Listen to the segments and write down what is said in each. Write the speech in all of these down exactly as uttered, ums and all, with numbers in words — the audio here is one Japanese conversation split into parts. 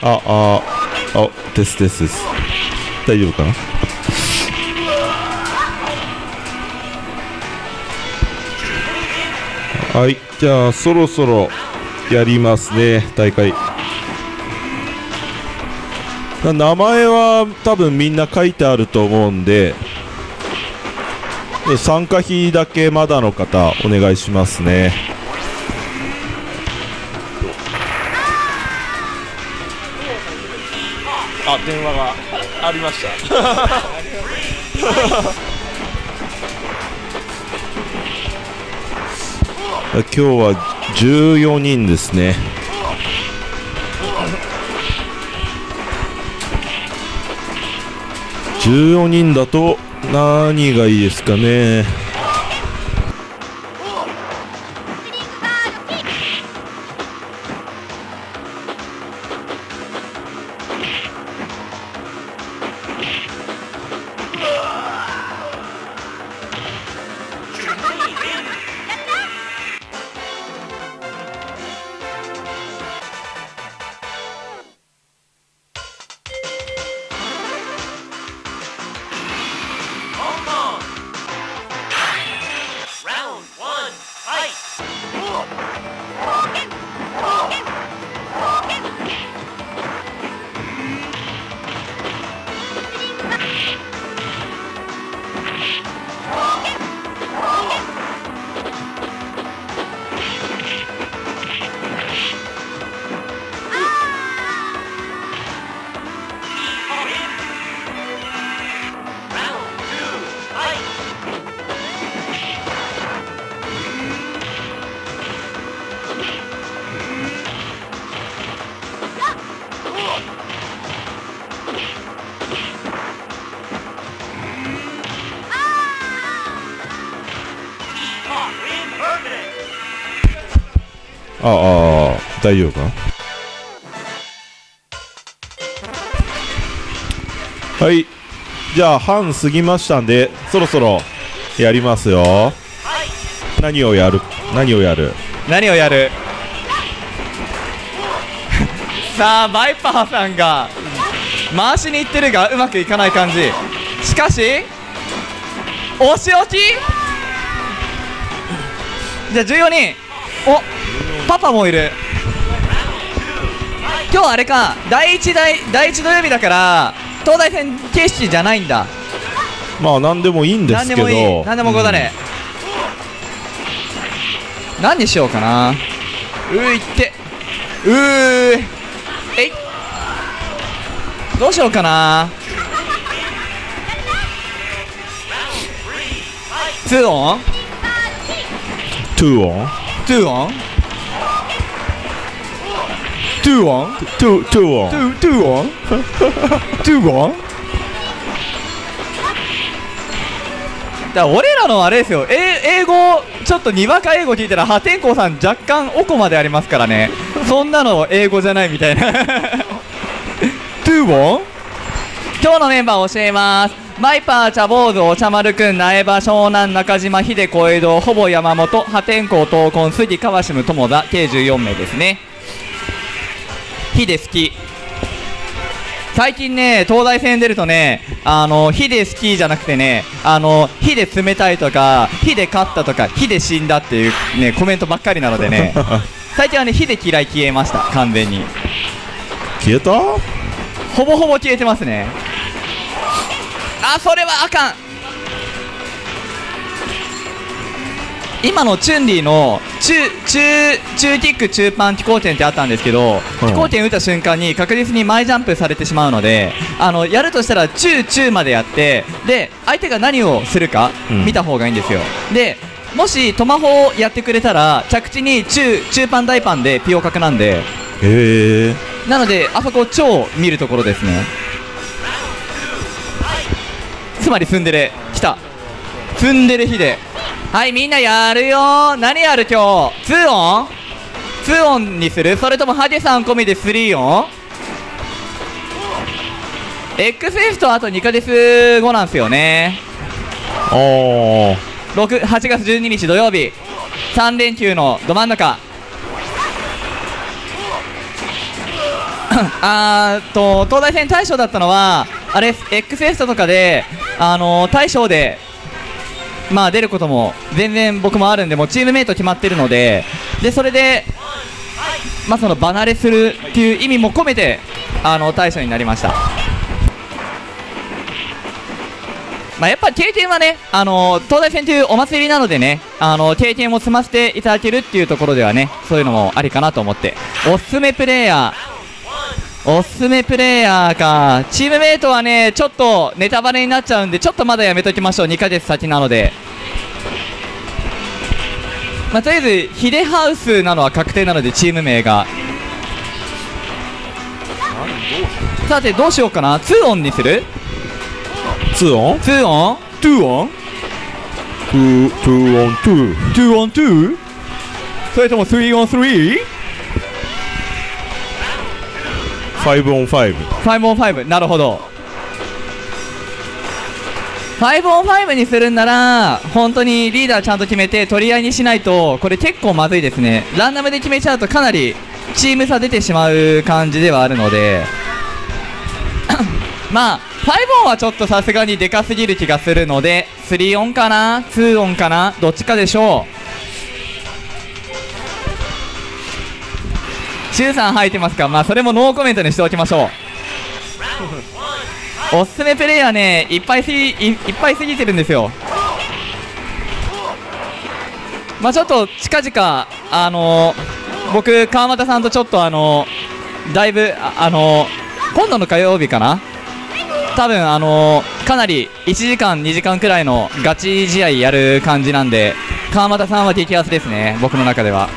あああですですです。大丈夫かな。はい、じゃあそろそろやりますね、大会。名前は多分みんな書いてあると思うんで、参加費だけまだの方お願いしますね。あ、電話がありました。今日はじゅうよにんですね。じゅうよにんだと何がいいですかね。ああ、大丈夫かな。はい、じゃあ半過ぎましたんでそろそろやりますよ。何をやる何をやる何をやるさあバイパーさんが回しにいってるがうまくいかない感じ。しかしお仕置き。じゃあじゅうよにん、おパパもいる。今日あれか、第一第第一土曜日だから東大戦形式じゃないんだ。 まあ何でもいいんですけど、 何でもいい、何でもござれ、うん、何にしようかな。うーいってうーえい、どうしようかな。ツーオンツーオンツーオントゥーオントゥトゥーオントゥトゥーオントゥーオンだから俺らのあれですよ、え英語ちょっとにわか英語聞いたら破天荒さん若干おこまでありますからね。そんなの英語じゃないみたいなトゥーオン。今日のメンバーを教えます。マイパー、茶坊主、お茶丸くん、苗場、湘南、中島、秀小江戸、ほぼ山本、破天荒、闘魂、杉、川島、友田、計じゅうよんめいですね。ヒデ好き。最近ね、東大戦出るとね、あのヒデ好きじゃなくてね、あのヒデ冷たいとか、ヒデ勝ったとか、ヒデ死んだっていうねコメントばっかりなのでね最近はね、ヒデ嫌い消えました。完全に消えた。 ほぼほぼ消えてますね。あ、それはあかん。今のチュンリーの中中中キック中パン飛行点ってあったんですけど、うん、飛行点打った瞬間に確実に前ジャンプされてしまうので、あのやるとしたら中中までやって、で相手が何をするか見た方がいいんですよ、うん、でもしトマホをやってくれたら着地に中中パン大パンでピオ角なんで、 へえ。 なのであそこ超見るところですね。つまりツンデレきた。ツンデレヒデ。はい、みんなやるよー。何やる今日。ツーオンツーオンにする、それともハゲさん込みでスリーオン。 エックスエフ とあとにかげつごなんですよね。 おー、 はちがつじゅうににち土曜日、さんれんきゅうのど真ん中あーと東大戦大将だったのはあれ エックスエス とかで、あのー、大将でまあ出ることも全然僕もあるんで、もうチームメイト決まってるので、でそれでまあその離れするっていう意味も込めてあの大将になりました。まあやっぱり経験はね、あの東大戦というお祭りなのでね、あの経験を積ませていただけるっていうところではね、そういうのもありかなと思って。おすすめプレイヤー、おすすめプレイヤーか、チームメイトはねちょっとネタバレになっちゃうんで、ちょっとまだやめときましょう。にかげつ先なので。まあ、とりあえずヒデハウスなのは確定なので、チーム名が。さてどうしようかな。ツーオンにする。 ツーオンツーオンツーオンツーツーオンツーツーオンツー、それともスリーオンスリー、 ファイブオンファイブ、 ファイブオンファイブ、なるほど。ファイブオンファイブにするんなら本当にリーダーちゃんと決めて取り合いにしないと、これ結構まずいですね。ランダムで決めちゃうとかなりチーム差出てしまう感じではあるのでまあファイブオンはちょっとさすがにでかすぎる気がするので、スリーオンかなツーオンかな、どっちかでしょう。シュウさん入ってますか。まあそれもノーコメントにしておきましょうおすすめプレイヤーね、いっぱいすぎ い, いっぱいすぎてるんですよ。まあちょっと近々あのー、僕川又さんとちょっとあのー、だいぶ あ, あのー、今度の火曜日かな、多分あのー、かなりいちじかんにじかんくらいのガチ試合やる感じなんで、川又さんは激アツですね、僕の中では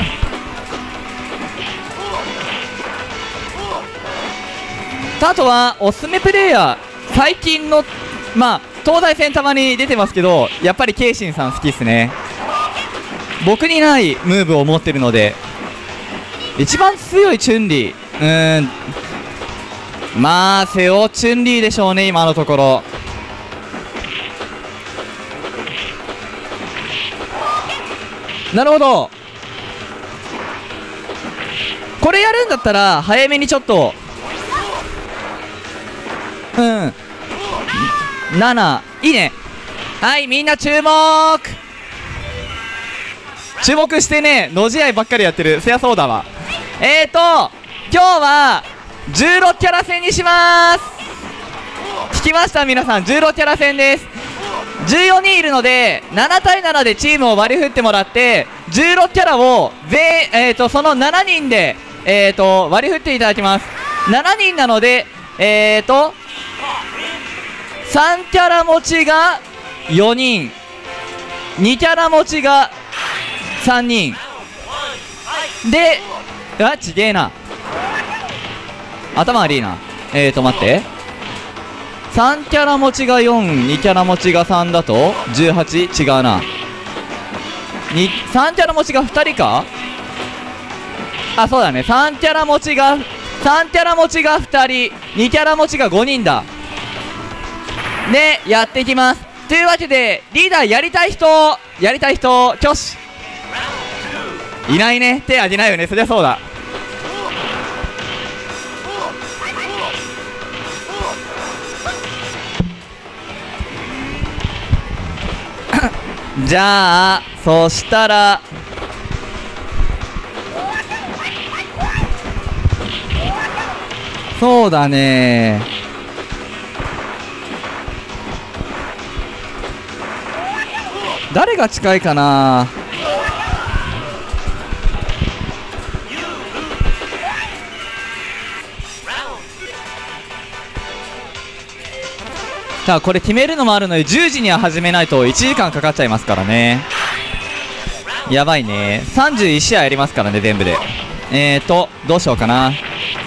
あとはおすすめプレイヤー、最近のまあ東大戦たまに出てますけど、やっぱりケイシンさん好きっすね。僕にないムーブを持ってるので、一番強いチュンリー、うーんまあセオチュンリーでしょうね、今のところ。なるほど、これやるんだったら早めにちょっとうんなないいね。はい、みんな注目注目してね、のじ合いばっかりやってる。そりゃそうだわ。えーと今日はじゅうろくキャラ戦にしまーす。聞きました皆さん、じゅうろくキャラ戦です。じゅうよにんいるのでななたいななでチームを割り振ってもらって、じゅうろくキャラを全、えーとそのしちにんで、えーと割り振っていただきます。しちにんなのでえーとさんキャラ持ちがよにん、にキャラ持ちがさんにんで、あちげえな、頭悪いな。えーと待って、さんキャラ持ちがよん、にキャラ持ちがさんだとじゅうはち、違うな。にさんキャラ持ちがふたりか、あそうだね、さんキャラ持ちがさんキャラ持ちがふたり、にキャラ持ちがごにんだでやっていきます。というわけでリーダーやりたい人やりたい人挙手。いないね、手挙げないよね、そりゃそうだじゃあそしたらそうだね、誰が近いかな。さあこれ決めるのもあるのでじゅうじには始めないといちじかんかかっちゃいますからね。やばいね、さんじゅういち試合やりますからね全部で。えーとどうしようかな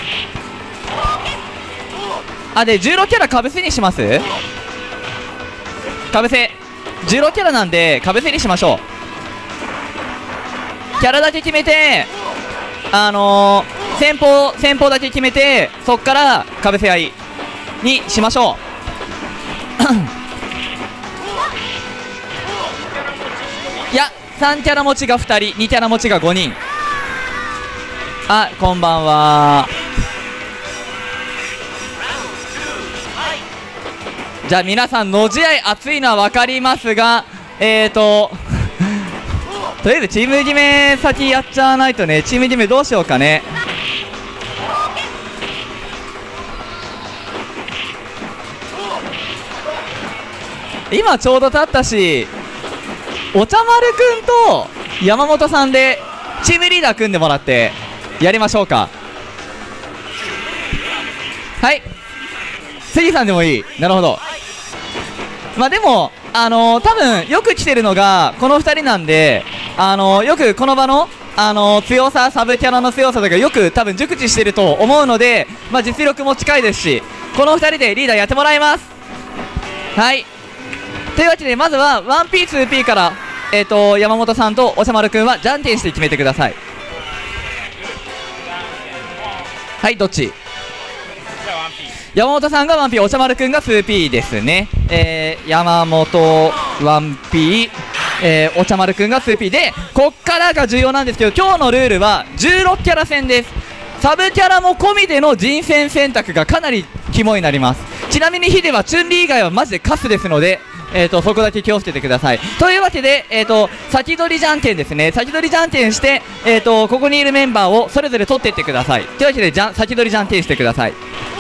あ。でじゅうろくキャラかぶせにします。かぶせじゅうろくキャラなんでかぶせにしましょう。キャラだけ決めてあのー、先方先方だけ決めて、そっからかぶせ合いにしましょういやさんキャラ持ちがふたり、にキャラ持ちがごにん。あこんばんは。 じゃあ皆さんの試合熱いのは分かりますが、えーととりあえずチーム決め先やっちゃわないとね。チーム決めどうしようかね。今ちょうど立ったし、お茶丸くんと山本さんでチームリーダー組んでもらってやりましょうか。はい、杉さんでもいい。なるほど。まあでもあのー、多分よく来てるのがこのふたりなんで、あのー、よくこの場の、あのー、強さ、サブキャラの強さとかよく多分熟知してると思うので、まあ、実力も近いですし、このふたりでリーダーやってもらいます。はい、というわけでまずは ワンピーツーピー から、えー、と山本さんとお茶丸くんはじゃんけんして決めてください。はい、どっち？山本さんが ワンピー、お茶丸くんが ツーピー ですね。えー、山本 ワンピー、えー、お茶丸くんが ツーピー で、こっからが重要なんですけど、今日のルールはじゅうろくキャラ戦です。サブキャラも込みでの人選選択がかなり肝になります。ちなみにヒデはチュンリー以外はマジでカスですので、えー、とそこだけ気をつけてください。というわけで、えー、と先取りじゃんけんですね。先取りじゃんけんして、えー、とここにいるメンバーをそれぞれ取っていってください。というわけでじゃん先取りじゃんけんしてください。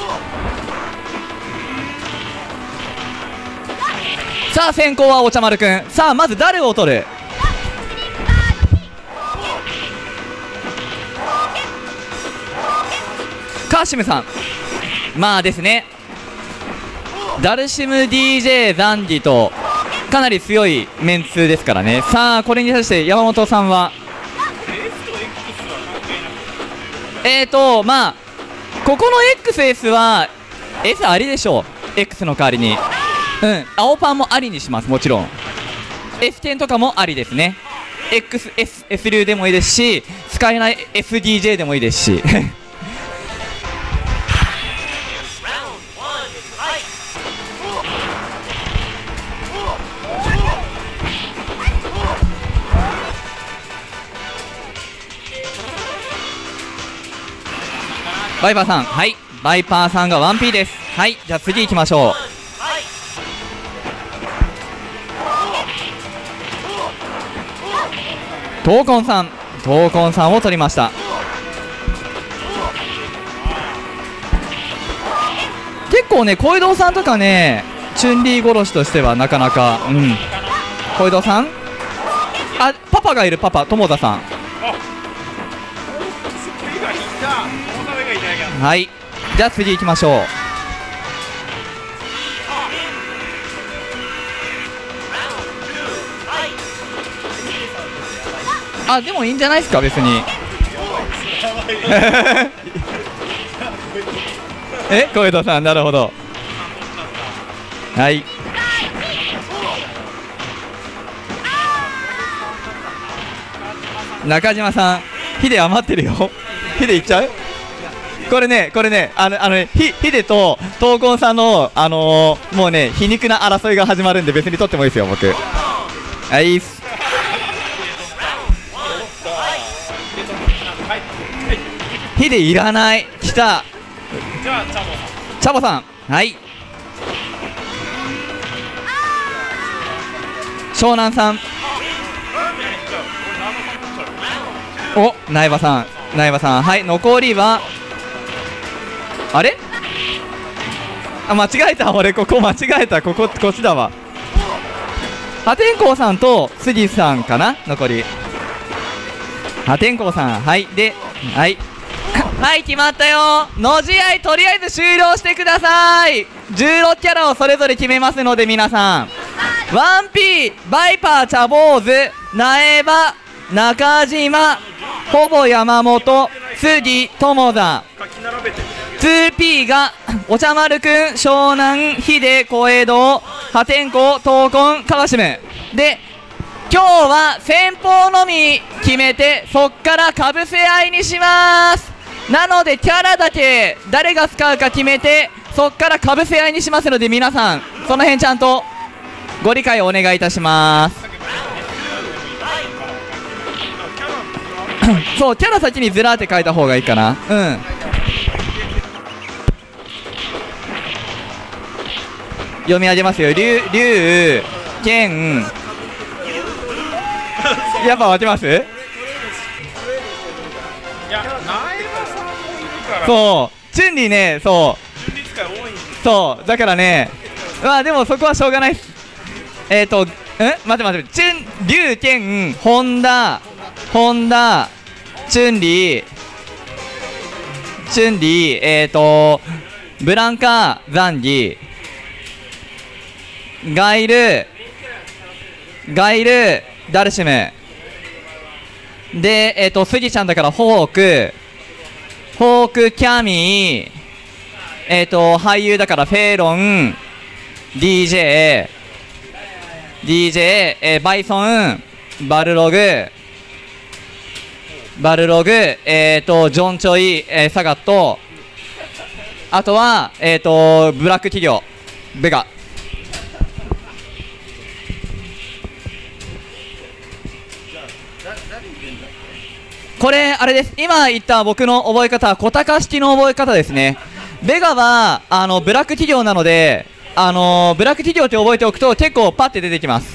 さあ先攻はお茶丸くん。さあまず誰を取る？カーシムさん。まあですね、ダルシム ディージェー ザンギとかなり強いメンツですからね。さあこれに対して山本さんはえーとまあここの エックスエス は S ありでしょう。 X の代わりにうん、青パンもありにします。もちろん エステン とかもありですね。 エックスエス エス 流でもいいですし、使えない エスディージェー でもいいですしバイパーさん、はい、バイパーさんが ワンピー です。はい、じゃあ次行きましょう。闘魂さん、闘魂さんを取りました。結構ね、小江戸さんとかね、チュンリー殺しとしてはなかなか、うん。小江戸さん、あ、パパがいる。パパ、友田さん。はい、じゃあ次行きましょう。あ、でもいいんじゃないですか、別にえ、小江戸さん、なるほど。はい、中島さん、ヒデ余ってるよヒデいっちゃう？これね、これね、あの、あのね、ヒヒデと闘魂さんの、あのー、もうね、皮肉な争いが始まるんで、別に取ってもいいですよ、僕。はい、ヒデいらない。来た。じゃあチャボさん。チャボさん、はい。湘南さん。お、苗場さん、苗場さん、はい。残りはあれ、あ、間違えた。俺ここ間違えた。こここっちだわ。破天荒さんと杉さんかな、残り。破天荒さん、はい。で、はいはい、決まったよ。の試合とりあえず終了してください。じゅうろくキャラをそれぞれ決めますので、皆さん ワンピー、バイパー、茶坊主、苗場、中島、ほぼ山本、杉、友田。 ツーピー がお茶丸くん、湘南、秀、小江戸、破天荒、闘魂、川島で、今日は先方のみ決めて、そっからかぶせ合いにします。なのでキャラだけ誰が使うか決めて、そっからかぶせ合いにしますので、皆さんその辺ちゃんとご理解をお願いいたしますそう、キャラ先にずらーって書いた方がいいかな。うん。 読み上げますよ。竜竜剣やっぱ分けます？ いや、苗場さんいるから。 そう、チュンリーね、そう準備使い多いんです。 そうだからね、まあでもそこはしょうがないっす。えっ、ー、と、ん待って待って、チュン、竜剣、本田、本田、チュンリー、チュンリー、えっ、ー、と、ブランカ、ザンギ、ガイル、ガイル、ダルシム。で、えっ、ー、と、スギちゃんだからホーク、ホーク、キャミー、えっ、ー、と、俳優だからフェーロン、ディージェー、ディージェー、えー、バイソン、バルログ、バルログ、えっ、ー、と、ジョンチョイ、えー、サガット、あとは、えっ、ー、と、ブラック企業、ベガ。これ、あれです。今言った僕の覚え方は小高式の覚え方ですね。ベガは、あの、ブラック企業なので、あのー、ブラック企業って覚えておくと結構パッて出てきます。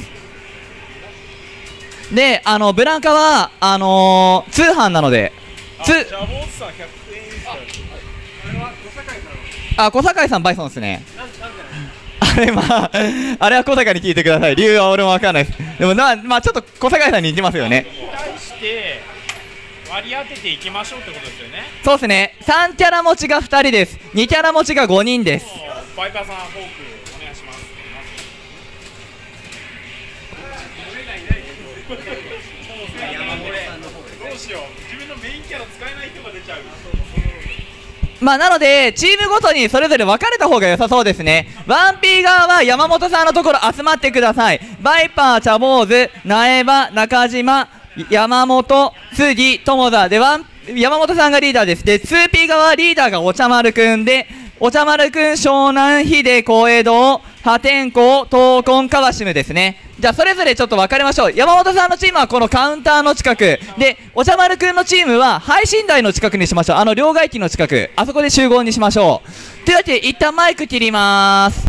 で、あの、ブランカは、あのー、通販なので、つ、あ、小堺さんバイソンですね。あれ、まあ、あれは小堺に聞いてください。理由は俺もわかんないです。でもな、まあ、ちょっと小堺さんに似てますよね。 対して割り当てていきましょうってことですよね。 そうですね。さんキャラ持ちがふたりです。にキャラ持ちがごにんです。 バイパーさん、フォークお願いします。どうしよう。自分のメインキャラ使えない人が出ちゃう。 まあ、なので、チームごとにそれぞれ分かれた方が良さそうですね。ワンピー側は山本さんのところ集まってください。バイパー、チャボーズ、苗場、中島、山本、杉、友田で、ワン山本さんがリーダーです。で、ツーピー 側リーダーがお茶丸くんで、お茶丸くん、湘南秀、小江戸、破天荒、闘魂、川島ですね。じゃあ、それぞれちょっと分かりましょう。山本さんのチームはこのカウンターの近く。で、お茶丸くんのチームは配信台の近くにしましょう。あの、両替機の近く。あそこで集合にしましょう。というわけで、一旦マイク切りまーす。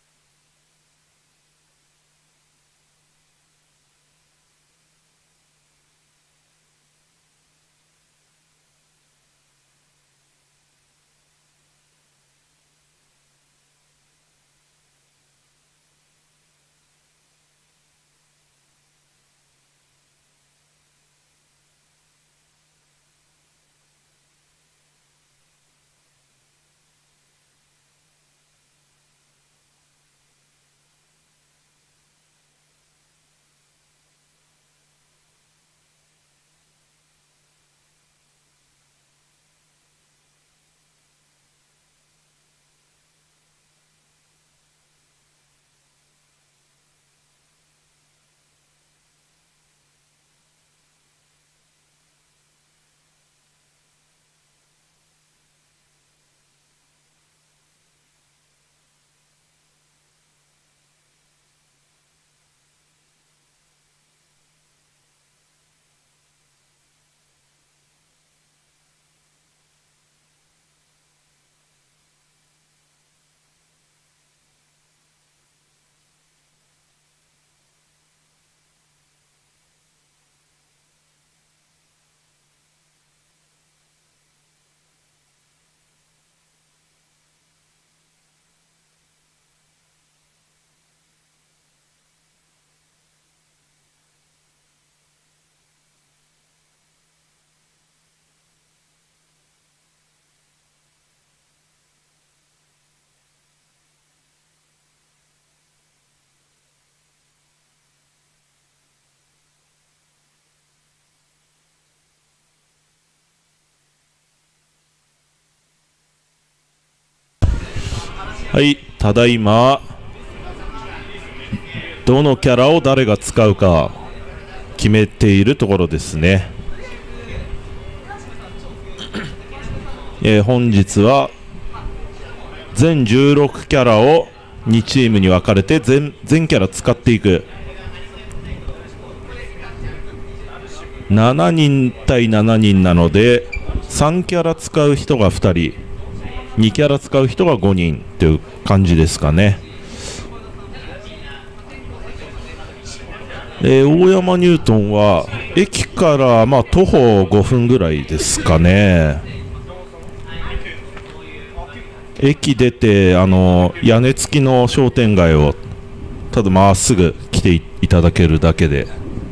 はい、ただいまどのキャラを誰が使うか決めているところですね。えー、本日は全じゅうろくキャラをにチームに分かれて 全, 全キャラ使っていく。しちにん対しちにんなのでさんキャラ使う人がふたり、にキャラ使う人がごにんという感じですかね。 えー大山ニュートンは駅からまあ徒歩ごふんぐらいですかね。駅出てあの屋根付きの商店街をただまっすぐ来ていいただけるだけで。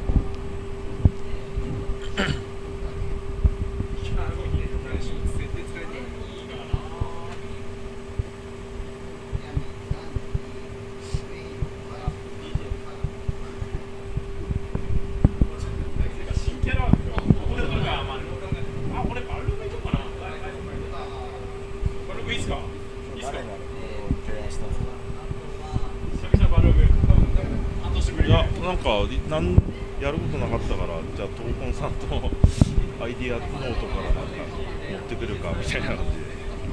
いやなんかなんやることなかったから、じゃあ東本さんとアイディアノートからなんか持ってくるかみたいな感じで。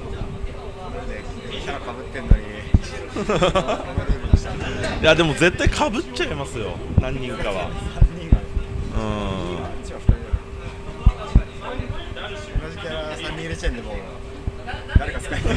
キャラかぶってんのにいやでも絶対かぶっちゃいますよ、何人かは。うん同じキャラさんにん入れちゃうんでもう誰か使えない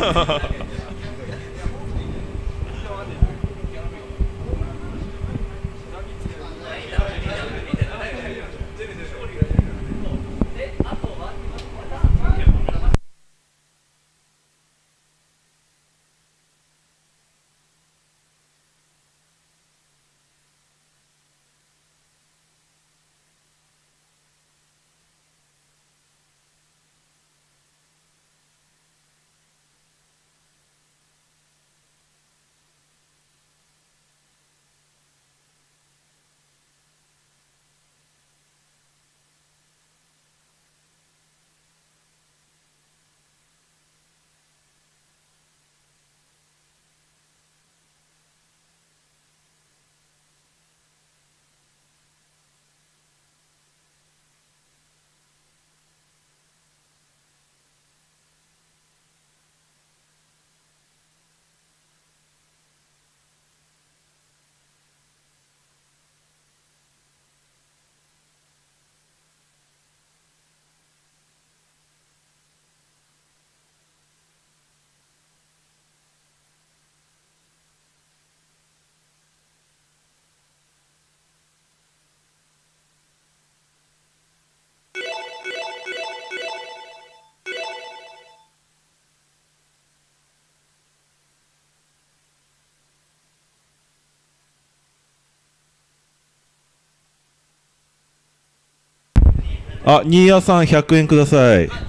あ、新谷さんひゃくえんください。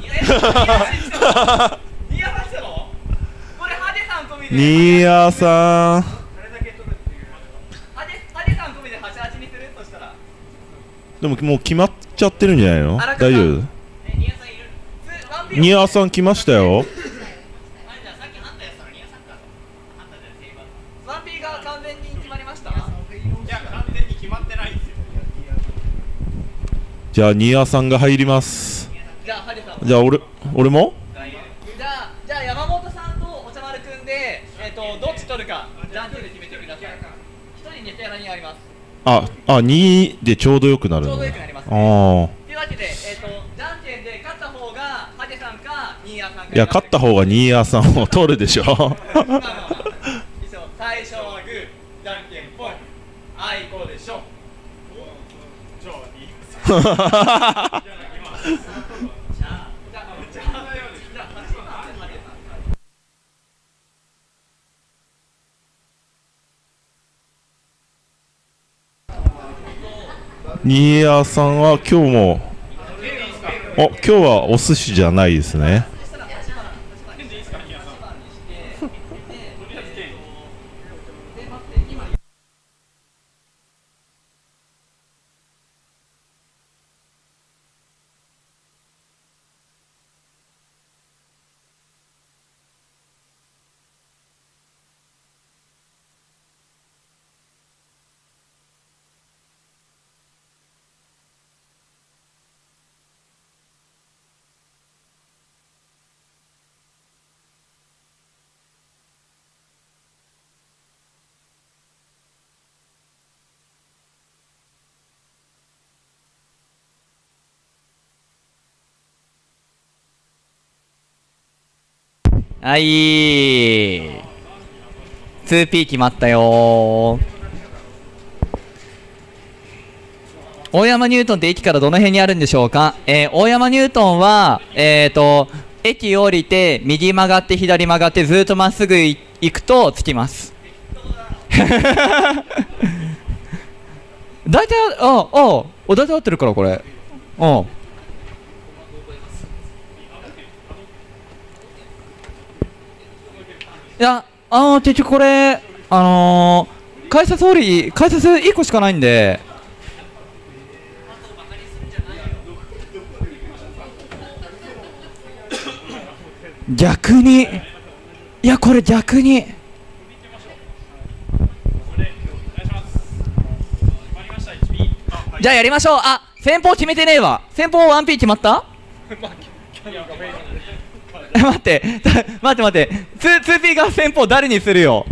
新谷さん。でももう決まっちゃってるんじゃないの？大丈夫？新谷さん来ましたよ。じゃあ新谷さんが入ります。 じゃあハリさん。 じゃあ俺俺も？ じゃあじゃあ山本さんとお茶丸くんでえっ、ー、とどっち取るかじゃんけんで決めてください。一人ネタやらにあります。 ああにでちょうどよくなるの。 ちょうどよくなります、ね。 ああ。 というわけでえっ、ー、とじゃんけんで勝った方がハゲさんか新谷さんか。 いや勝った方が新谷さんを取るでしょ。 最初はグー、じゃんけんぽい。あいこうでしょ。 新谷さんは今日もあ今日はお寿司じゃないですね。 はい、 ツーピー 決まったよー。 大山ニュートンって駅からどの辺にあるんでしょうか。えー、大山ニュートンは、えーと、駅降りて、右曲がって、左曲がって、ずーっとまっすぐ行くと着きます。大体、ああ、ああ、大体合ってるから、これ。うん。いや、あの、結局これ、あのー、改札降り、改札いっこしかないんで、逆に、いや、これ逆に。じゃあやりましょう。あ、先方決めてねえわ。先方 ワンピー 決まった待って待って待って ツーピー が先方誰にするよ。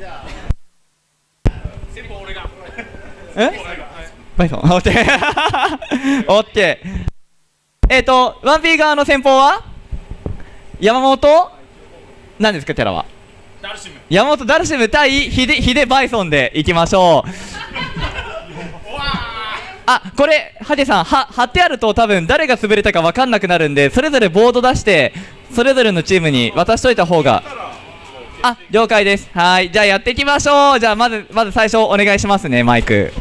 先方俺がえバイソンオッケーオッケー。えっと ワンピー 側の先方は山本何ですかキャラは。 ダルシム。 山本ダルシム対ヒデヒデバイソンでいきましょう。あ、これハゲさんは貼ってあると多分誰が滑れたか分かんなくなるんで、それぞれボード出してそれぞれのチームに渡しといた方が。あ、了解です。はい、じゃあやっていきましょう。じゃあまずまず最初お願いしますね、マイク。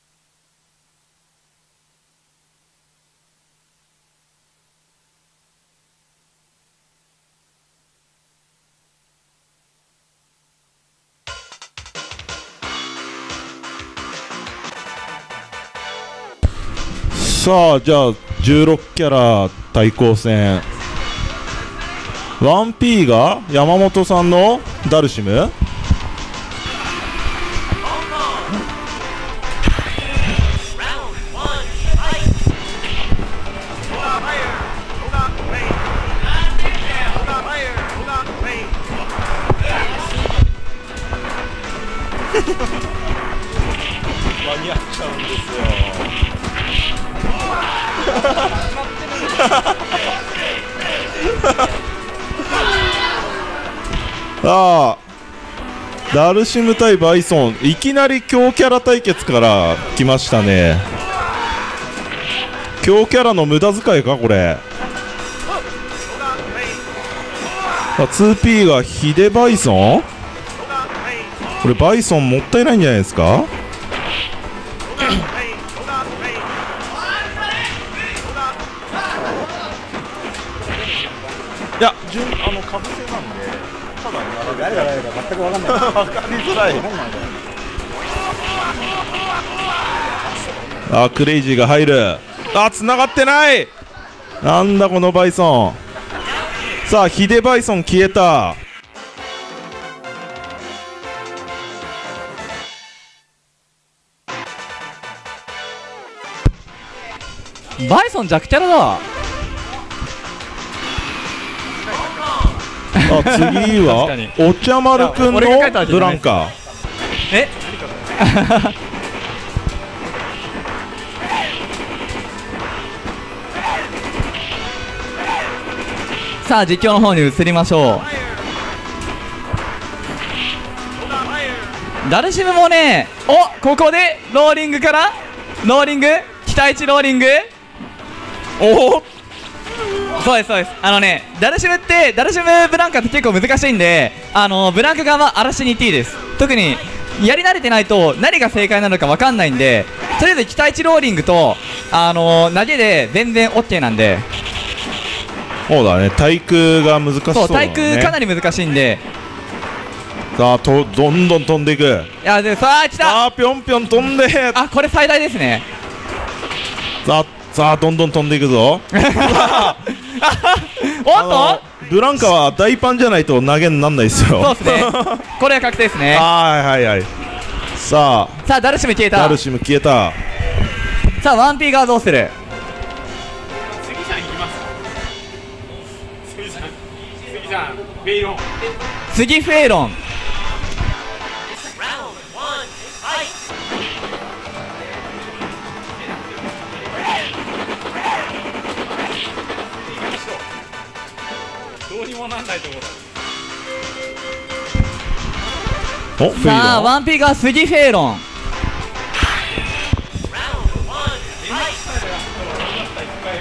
さあじゃあじゅうろくキャラ対抗戦、 ワンピー が山本さんのダルシム、間に合っちゃうんですよ。ああ、ダルシム対バイソン、いきなり強キャラ対決から来ましたね。強キャラの無駄遣いかこれ。あ ツーピー がヒデバイソン、これバイソンもったいないんじゃないですか。いや、順あのかぶせなんで、ただ誰が誰だか全く分かんない。 分かりづらい。あ、クレイジーが入る。あ、繋がってない。なんだこのバイソン。さあ、ヒデバイソン消えた。 バイソン弱キャラだ。 あ、次はお茶丸くんのブランカ。 えさあ実況の方に移りましょう。ダルシムもね、お、ここでローリングからローリング期待値ローリング。おお、そうですそうです。あのね、ダルシムってダルシムブランカって結構難しいんで、あのブランカ側は荒らしに行っていいです。特にやり慣れてないと何が正解なのか分かんないんで、とりあえず期待値ローリングとあの投げで全然 OK なんで。 そうだね、対空が難しそうだね。 そう、対空かなり難しいんで。 さあとどんどん飛んでいく。 いやでさあ来た。 さあぴょんぴょん飛んで、 あ、これ最大ですね。 さあさあどんどん飛んでいくぞ。 おっとブランカは大パンじゃないと投げになんないですよ。 そうですね。これは確定ですね。 はいはいはい。さあさあダルシム消えた。 ダルシム消えた。 さあ ワンピー 側どうする。 杉さん行きますか。杉さん杉さんフェイロン。 次フェイロン。 どうにもなんないところ。 お、フェイロン。 さあワンピーが杉フェイロン。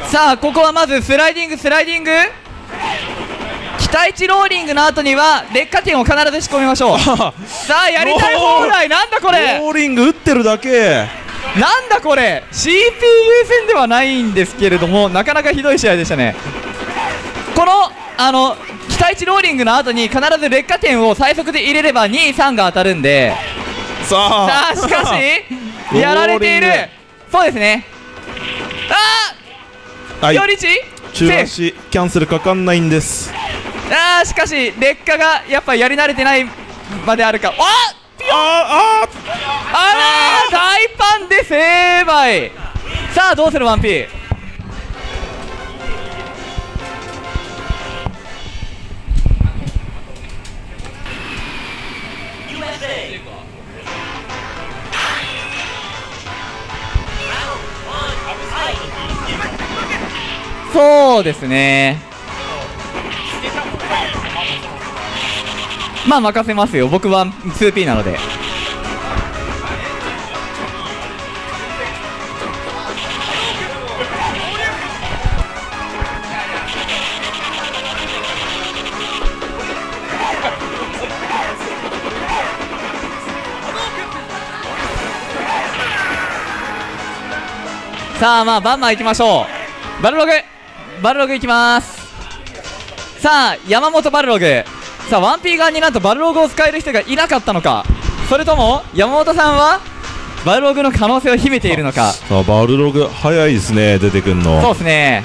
さあここはまずスライディングスライディング、期待値ローリングの後には劣化点を必ず仕込みましょう。さあやりたい放題、なんだこれ、 ローリング打ってるだけ。 なんだこれ シーピーユー 戦ではないんですけれども、なかなかひどい試合でしたね。このあの期待値ローリングの後に必ず劣化点を最速で入れればに、さんが当たるんで、 さあさあしかしやられている。そうですね。あはい、 ー、寄り地中足キャンセルかかんないんです。 あーしかし劣化がやっぱやり慣れてないまであるか。あっあーあらー大パンで成敗。さあどうするワンピー。そうですね、まあ任せますよ、僕は ツーピー なので。さあまあバンバンいきましょう。バルログバルログいきます。さあ山本バルログ、さあ ワンピー 側になんとバルログを使える人がいなかったのか、それとも山本さんはバルログの可能性を秘めているのか。 さあバルログ早いですね、出てくんの。 そうですね。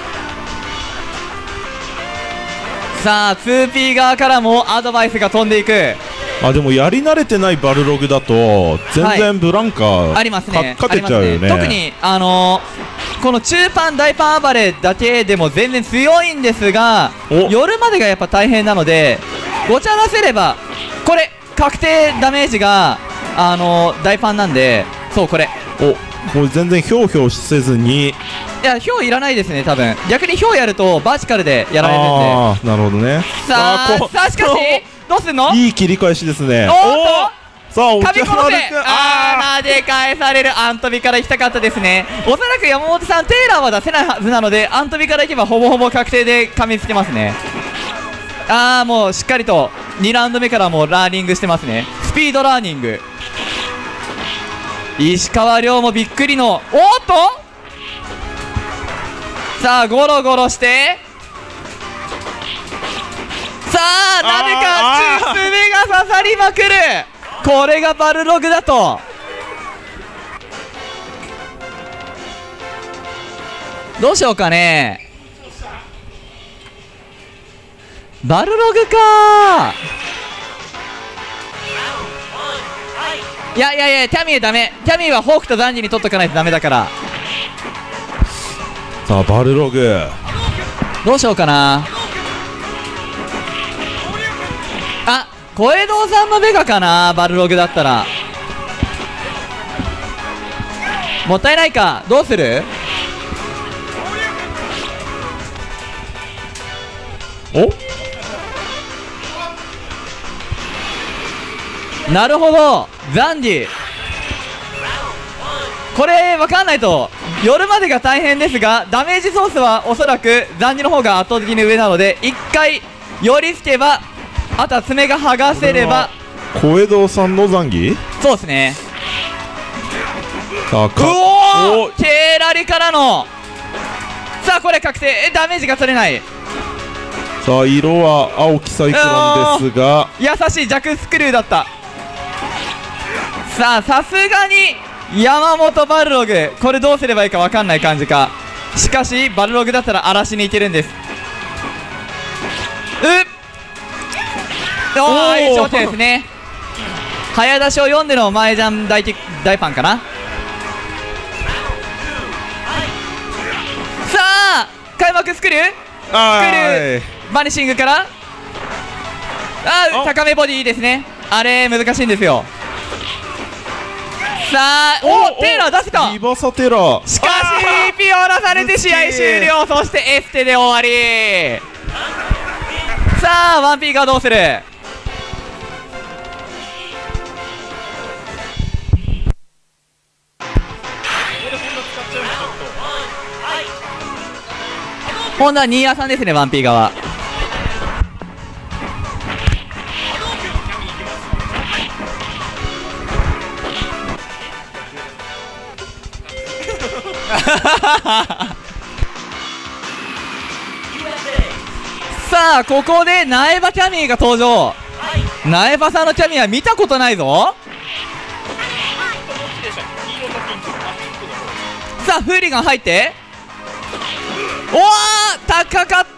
さあ ツーピー 側からもアドバイスが飛んでいく。 あでもやり慣れてないバルログだと全然ブランカー、 ありますね、 か勝てちゃうよね。 特にあのー、この中パン大パン暴れだけでも全然強いんですが、夜までがやっぱ大変なので、ごちゃらせればこれ確定ダメージがあのー、大パンなんで、そうこれおこれ全然ひょうひょうせずに、 いやひょういらないですね、多分逆にひょうやるとバーチカルでやられるんで。 ああなるほどね。 さあこさあしかしどうすんの。 いい切り返しですね。 おーっとさあお茶飛び込んで、あー投げ返される。アントビから行きたかったですね。おそらく山本さんテーラーは出せないはずなので、アントビから行けばほぼほぼ確定で噛みつけますね。あーもうしっかりとにラウンド目からもうラーニングしてますね。スピードラーニング。石川遼もびっくりの、おーっとさあゴロゴロして、さあなぜか爪が刺さりまくる。これがバルログだと。どうしようかね。バルログか。いやいやいや、キャミーダメ。キャミーはホークとザンジに取っとかないとダメだから。 さあバルログどうしようかな。あ、小江戸さんのベガかな、バルログだったら。もったいないか。どうする。 おなるほど、ザンジこれ分かんないと夜までが大変ですが、ダメージソースはおそらくザンジの方が圧倒的に上なので、いっかい寄りつけば、あとは爪が剥がせれば。 小江戸さんのザンギ。 そうですね。 さあかうおおーケーラリからの、さあこれ確定。えダメージが取れない。 さあ色は青きサイクロンですが、 優しいジャクスクリューだった。さあさすがに山本バルログ、これどうすればいいか分かんない感じか。しかしバルログだったら荒らしにいけるんです。うっおーいい焦点ですね。早出しを読んでの前ジャン大テ大パンかな。さあ開幕スクリュースクリューバニシングから、あー高めボディですね。あれ難しいんですよ。さあおテーラー出せた。 リバサテラしかしピオラされて試合終了。そしてエステで終わり。さあワンピーがどうする。 今度は新谷さんですね、ワンピー側。さあここで苗場キャミーが登場。苗場さんのキャミーは見たことないぞ。さあフーリガン入って、おお高かった。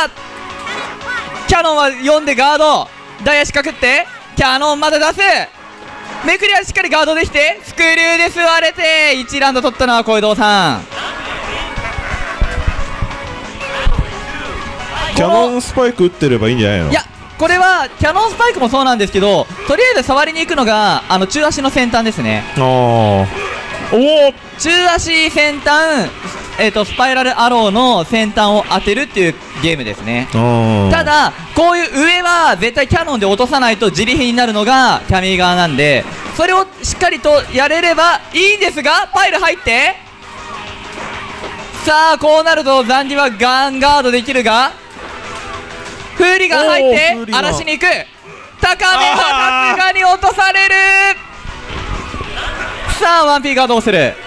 キャノンはよんでガード、ダイヤ仕掛けってキャノンまで出す。めくりはしっかりガードできて、スクリューで座れていちラウンド取ったのは小江戸さん。 キャノンスパイク打ってればいいんじゃないの？ いやこれはキャノンスパイクもそうなんですけど、とりあえず触りに行くのがあの中足の先端ですね。 あー、おお、 中足先端、えー、とスパイラルアローの先端を当てるっていうゲームですね。ただこういう上は絶対キャノンで落とさないと自利品になるのがキャミー側なんで、それをしっかりとやれればいいんですが、パイル入って、さあこうなるとザンギはガンガードできるが、フーリガン入って荒らしに行く。高めはさすがに落とされる。さあワンピーがどうする。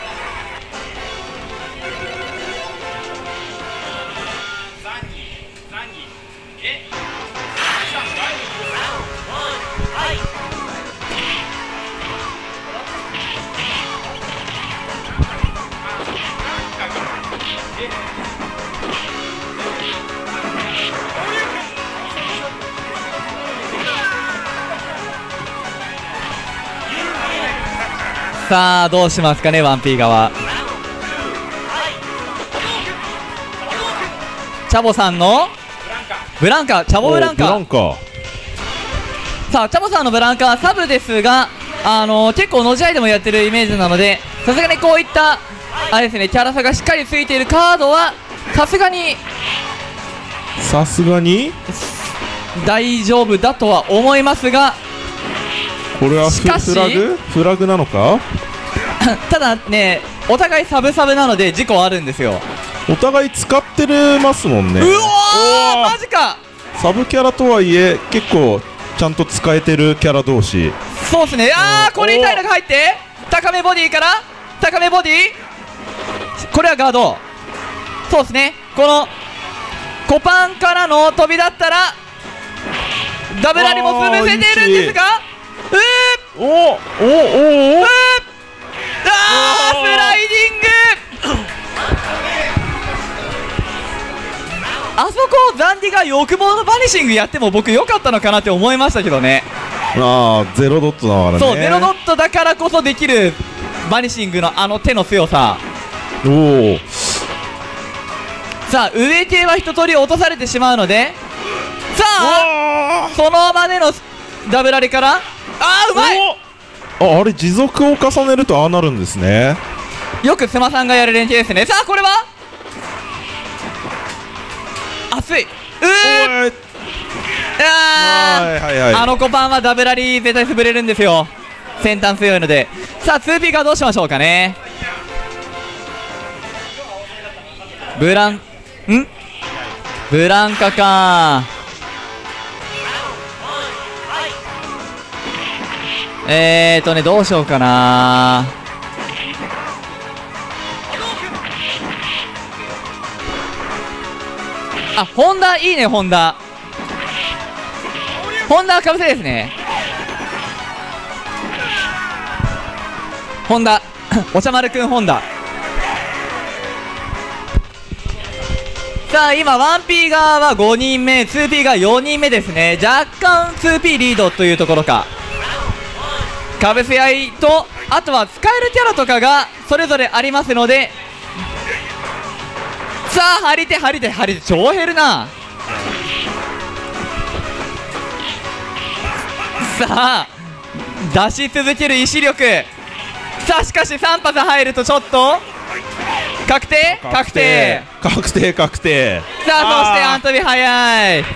さあどうしますかね、ワンピー側。チャボさんのブランカ、チャボブランカ。 ブランカ。 さあチャボさんのブランカはサブですが、あのー、結構のじ合いでもやってるイメージなので、さすがにこういったあれですね、キャラ差がしっかりついているカードはさすがにさすがに大丈夫だとは思いますが、 これはフしかしフラグフラグなのか。 ただね、お互いサブサブなので事故あるんですよ。 お互い使ってますもんね。 うおーマジか。 サブキャラとはいえ結構ちゃんと使えてるキャラ同士。 そうですね。あーコリータイルが入って高めボディから高めボディ、これはガード。そうですね、このコパンからの飛びだったらダブラリも潰せているんですが、うーおおおおうーあースライディング。あそこザンディが欲望のバニシングやっても僕良かったのかなって思いましたけどね。 ああゼロドットだからね。 そうゼロドットだからこそできるバニシングのあの手の強さ。 おお、 さあ上系は一通り落とされてしまうので、さあそのままでのダブラリからあーうまい。 ああれ持続を重ねるとああなるんですね。 よくスマさんがやる連携ですね。さあこれは熱い。うーあー、 はいはいはい、 あのコパンはダブラリー絶対潰れるんですよ、先端強いので。さあ ツーピー がどうしましょうかね。ブランんブランカか。えーとねどうしようかな。あ、ホンダいいね。ホンダホンダはかぶせですね。ホンダお茶丸くんホンダ。さあ今 ワンピー 側はごにんめ、 ツーピー がよにんめですね。若干 ツーピー リードというところか。かぶせ合いとあとは使えるキャラとかがそれぞれありますので、さあ張り手張り手張り手超減るな。さあ出し続ける意志力。さあしかしさん発入るとちょっと確定確定確定確定。 さあそしてアントビ早い。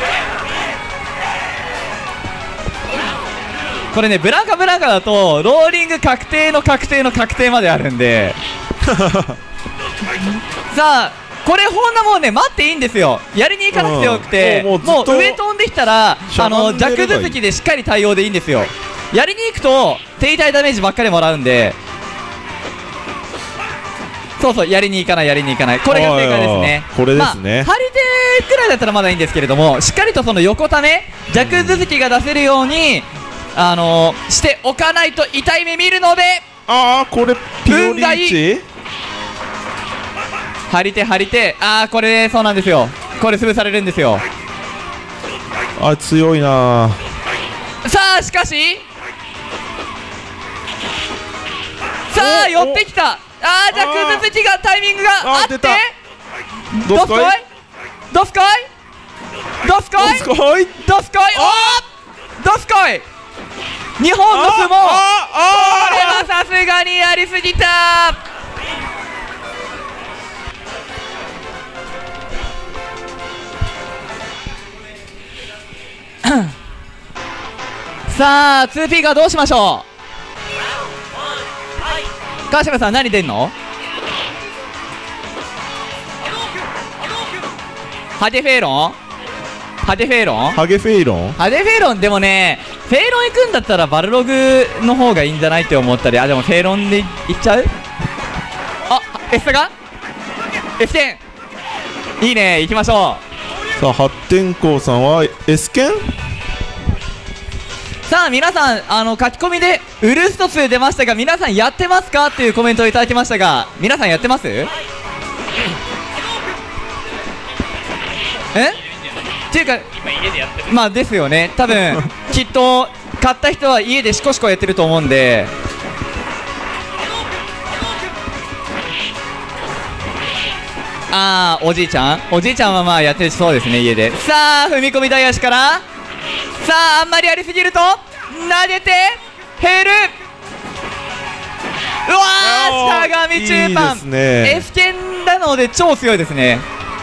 これねブランカブランカだとローリング確定の確定の確定まであるんでさあこれほんなもんね待っていいんですよ。やりに行かなくてよくて、 うんもうもうずっともう上飛んできたらしゃあのがんでればいい弱続きでしっかり対応でいいんですよ。やりに行くと手痛いダメージばっかりもらうんで、そうそう、やりに行かないやりに行かない、これが正解ですね。 これですね、 まあ、張り手くらいだったらまだいいんですけれども、しっかりとその横ため弱続きが出せるように、あのー、しておかないと痛い目見るので、 ああこれピオリーチ張り手張り手、ああこれそうなんですよ、これ潰されるんですよ。 あ強いな。 さあしかしさあ寄ってきた、ああ弱続きがタイミングがあって、 どすこいどすこいどすこいどすこいどすこい、おーどすこい、日本の相撲、これはさすがにやりすぎた。さあ ツーピー がどうしましょう。川島さん何出んの？ハデフェーロンハデフェーロンハゲフェイロンハデフェーロンでもね、フェイロン行くんだったらバルログの方がいいんじゃないって思ったり、あでもフェイロンで行っちゃう。あ S サが S 剣いいね、行きましょう。 さあ発展校さんは S 剣。 さあ皆さん、あの書き込みでウルストツ出ましたが、皆さんやってますかっていうコメントをいただきましたが、皆さんやってます？えっていうか、まあですよね、多分きっと買った人は家でシコシコやってると思うんで、ああおじいちゃんおじいちゃんはまあやってるそうですね、家で。さあ踏み込み大足から、さああんまりやりすぎると投げて減る、うわーしゃがみ中盤いいですね。 F 剣なので超強いですね。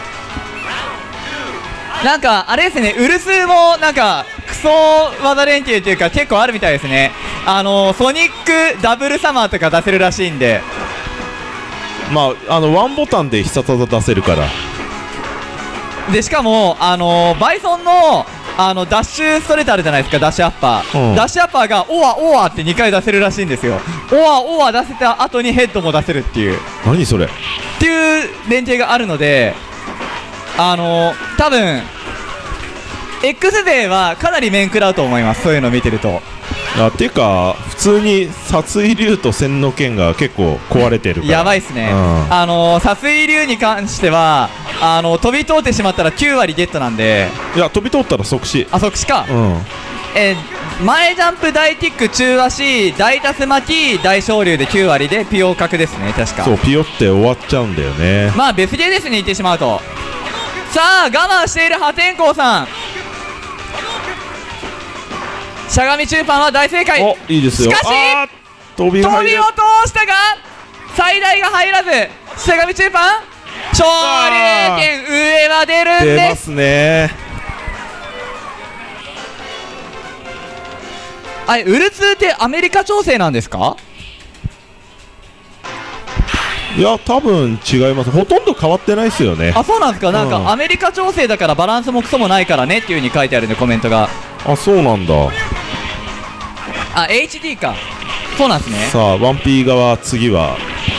なんかあれですね、ウルスもなんかクソ技連携というか結構あるみたいですね。あのソニックダブルサマーとか出せるらしいんで、 まああのワンボタンで必殺技出せるから。 でしかもあのバイソンのあのダッシュストレートあるじゃないですか、ダッシュアッパー、 うん、 ダッシュアッパーがオアオアってにかい出せるらしいんですよ。オアオア出せた後にヘッドも出せるっていう何それっていう連携があるので、あの多分 X 勢はかなり面食らうと思います、そういうのを見てると。 あっていうか普通に殺意竜と千の剣が結構壊れてるからやばいっすね、 うん、 あの殺意竜に関してはあの飛び通ってしまったらきゅうわりゲットなんで、 いや飛び通ったら即死。 あ即死か、 うんえー、前ジャンプ大ティック中足大タス巻き大昇竜できゅうわりでピオ角ですね確か。 そうピヨって終わっちゃうんだよね。 まあ別ゲーですね、言ってしまうと。さあ我慢している破天荒さん、しゃがみ中盤は大正解。 おいいですよ。 しかしあー飛び飛入るびを通したが最大が入らず、しゃがみ中盤昇竜拳上は出るん出ますです。 ね。 あれウルツーってアメリカ調整なんですか？ いや多分違います。ほとんど変わってないですよね。 あそうなんですか、なんうんかアメリカ調整だからバランスもクソもないからねっていう風に書いてあるんで、コメントが。 あそうなんだ。 あ エイチディー か、そうなんですね。 さあワンピー側次は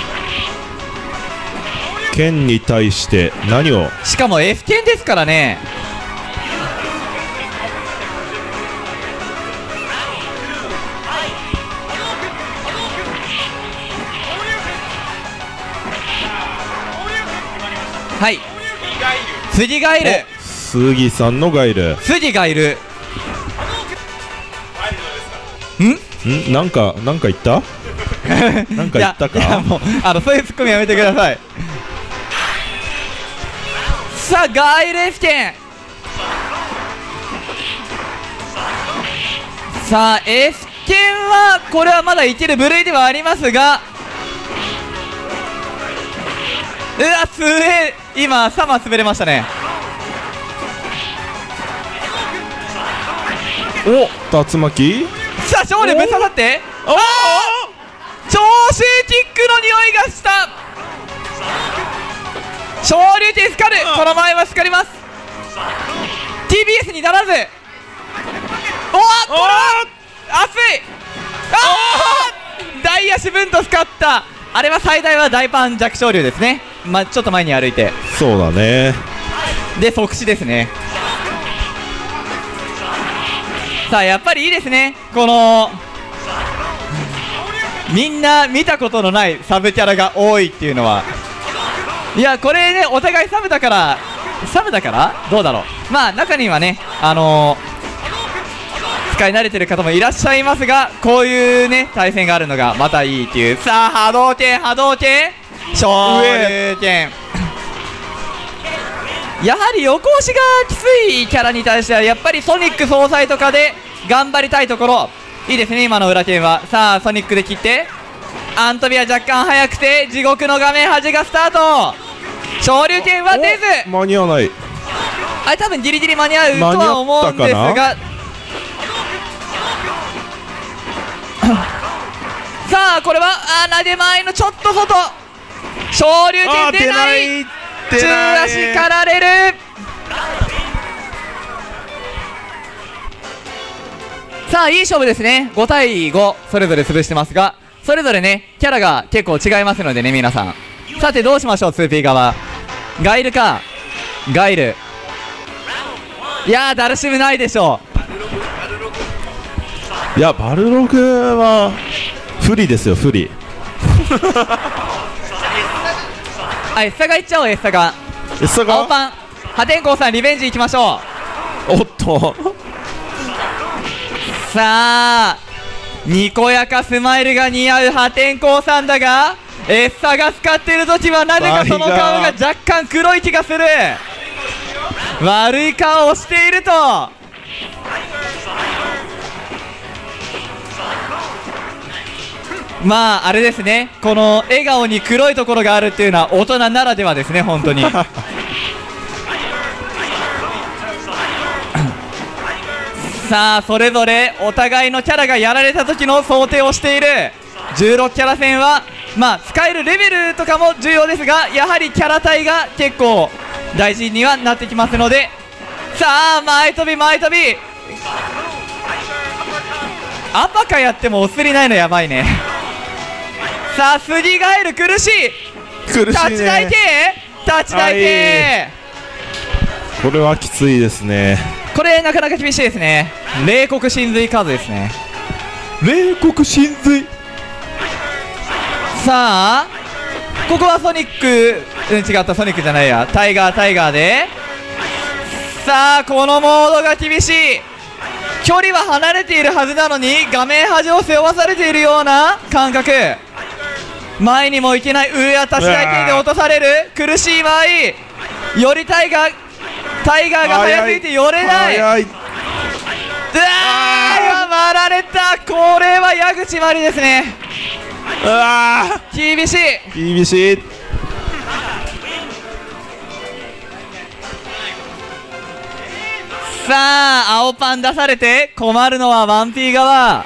剣に対して何を。 しかも F 剣ですからね。はい次がいる、 杉さんのガイル。 次がいるんんなんかなんか言ったなんか言ったか。 いやいやもうあのそういうツッコミやめてください。さあガイル F 剣、さあ F 剣はこれはまだいける部類ではありますが、うわすげえ、今サマー滑れましたね。 お竜巻。 さあ勝利ぶっ刺さって、ああ長州キックの匂いがした。 昇竜拳スカル、この前はスカります。 ティービーエス にならず、おっこれは熱い。あー大足分とスカった。あれは最大は大パン弱昇竜ですね。まあ、ちょっと前に歩いて、 そうだね。 で即死ですね。さあやっぱりいいですね、このみんな見たことのないサブキャラが多いっていうのは。いやこれね、お互いサブだからサブだからどうだろう。まあ中にはね、あのー、使い慣れてる方もいらっしゃいますが、こういうね対戦があるのがまたいいっていう。さあ波動拳波動拳昇竜拳やはり横押しがきついキャラに対してはやっぱりソニック総裁とかで頑張りたいところ。いいですね今の裏剣は。さあソニックで切って、アントビは若干速くて地獄の画面端がスタート。昇竜拳は出ず、 間に合わない。 あれ多分ギリギリ間に合うとは思うんですがさあこれはあ投げ前のちょっと外、昇竜拳出ない、中足かられる。さあいい勝負ですね。ごたいごそれぞれ潰してますが、それぞれねキャラが結構違いますのでね皆さん。さてどうしましょう。 ツーピー 側ガイルかガイル。いやーダルシムないでしょいやバルログは不利ですよ、不利。 あエッサがいっちゃおう。エッサがエッサが青パン破天荒さんリベンジいきましょう。 おっとさあにこやかスマイルが似合う破天荒さんだが、エッサが使っている時はなぜかその顔が若干黒い気がする。悪い顔をしていると。まああれですね、この笑顔に黒いところがあるっていうのは大人ならではですね本当に。さあそれぞれお互いのキャラがやられた時の想定をしている。じゅうろくキャラ戦はまあ使えるレベルとかも重要ですが、やはりキャラ体が結構大事にはなってきますので。さあ前飛び前飛び、アパカやってもおすりないのやばいね。さあ杉ガエル苦しい、 苦しいね。 立ち台系立ち台系、 これはきついですね。 これなかなか厳しいですね。冷酷神髄カードですね。 冷酷神髄。 さあここはソニック、うん、違ったソニックじゃないや、タイガータイガーで。さあこのモードが厳しい。距離は離れているはずなのに画面端を背負わされているような感覚。前にも行けない、上や立ち台系で落とされる苦しい間合い。よりタイガータイガーが速すぎて寄れない。うわー今回られた。これは矢口まりですね。 うわ厳しい厳しい。 さあ青パン出されて困るのはワンピー側。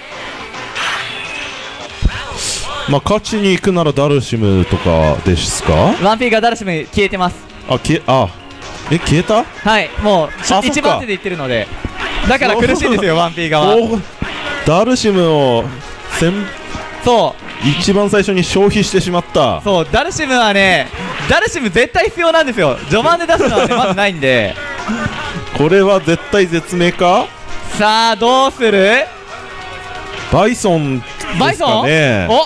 まあ勝ちに行くならダルシムとかですか。 ワンピーがダルシム消えてます。 あ消えあえ消えた。 はいもうそっか一番手でいってるので、だから苦しいんですよワンピー側。 おダルシムを先そう一番最初に消費してしまった。 そうダルシムはね、ダルシム絶対必要なんですよ。序盤で出すのは、ね、まずないんで。 これは絶対絶命か。 さあどうする。 バイソンですバイソンかね。 お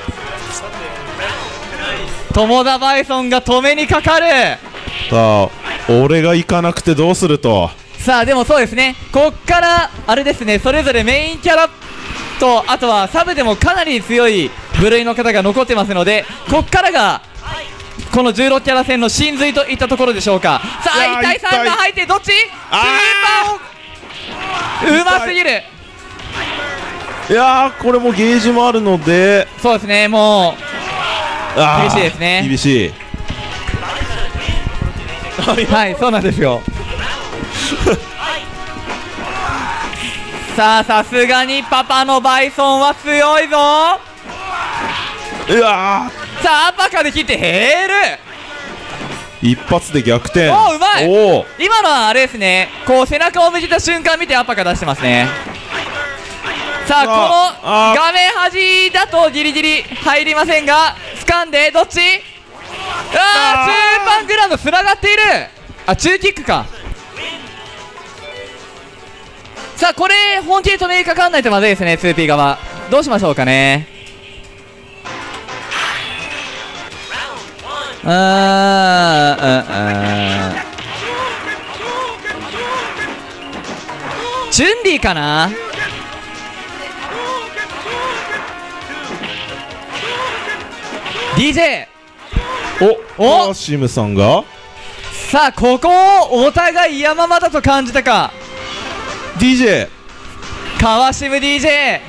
友田バイソンが止めにかかる。 さあ俺が行かなくてどうすると。 さあでもそうですね、こっからあれですね、それぞれメインキャラとあとはサブでもかなり強い部類の方が残ってますので、こっからがこのじゅうろくキャラ戦の真髄といったところでしょうか。さあいやいちたいさんが入ってどっちスーパーをうますぎる。 いやーこれもゲージもあるのでそうですね、もうあ厳しいですね。 厳しい。 はいそうなんですよ。さあさすがにパパのバイソンは強いぞ。 うわさあアパカで切ってヘール。 一発で逆転。 おーうまい。 おー今のはあれですね、こう背中を向けた瞬間見てアッパーが出してますね。さあこあーの画面端だとギリギリ入りませんが、掴んでどっち。ああ中盤グラウンドつながっている。あ中キックか。さあこれ本気で止めにかかんないとまずいですね。 ツーピー 側どうしましょうかね。あーああチュンリーかな。ディージェーおおおシムさんがさあここをお互い山間だと感じたか。 ディージェー川渋 ディージェー。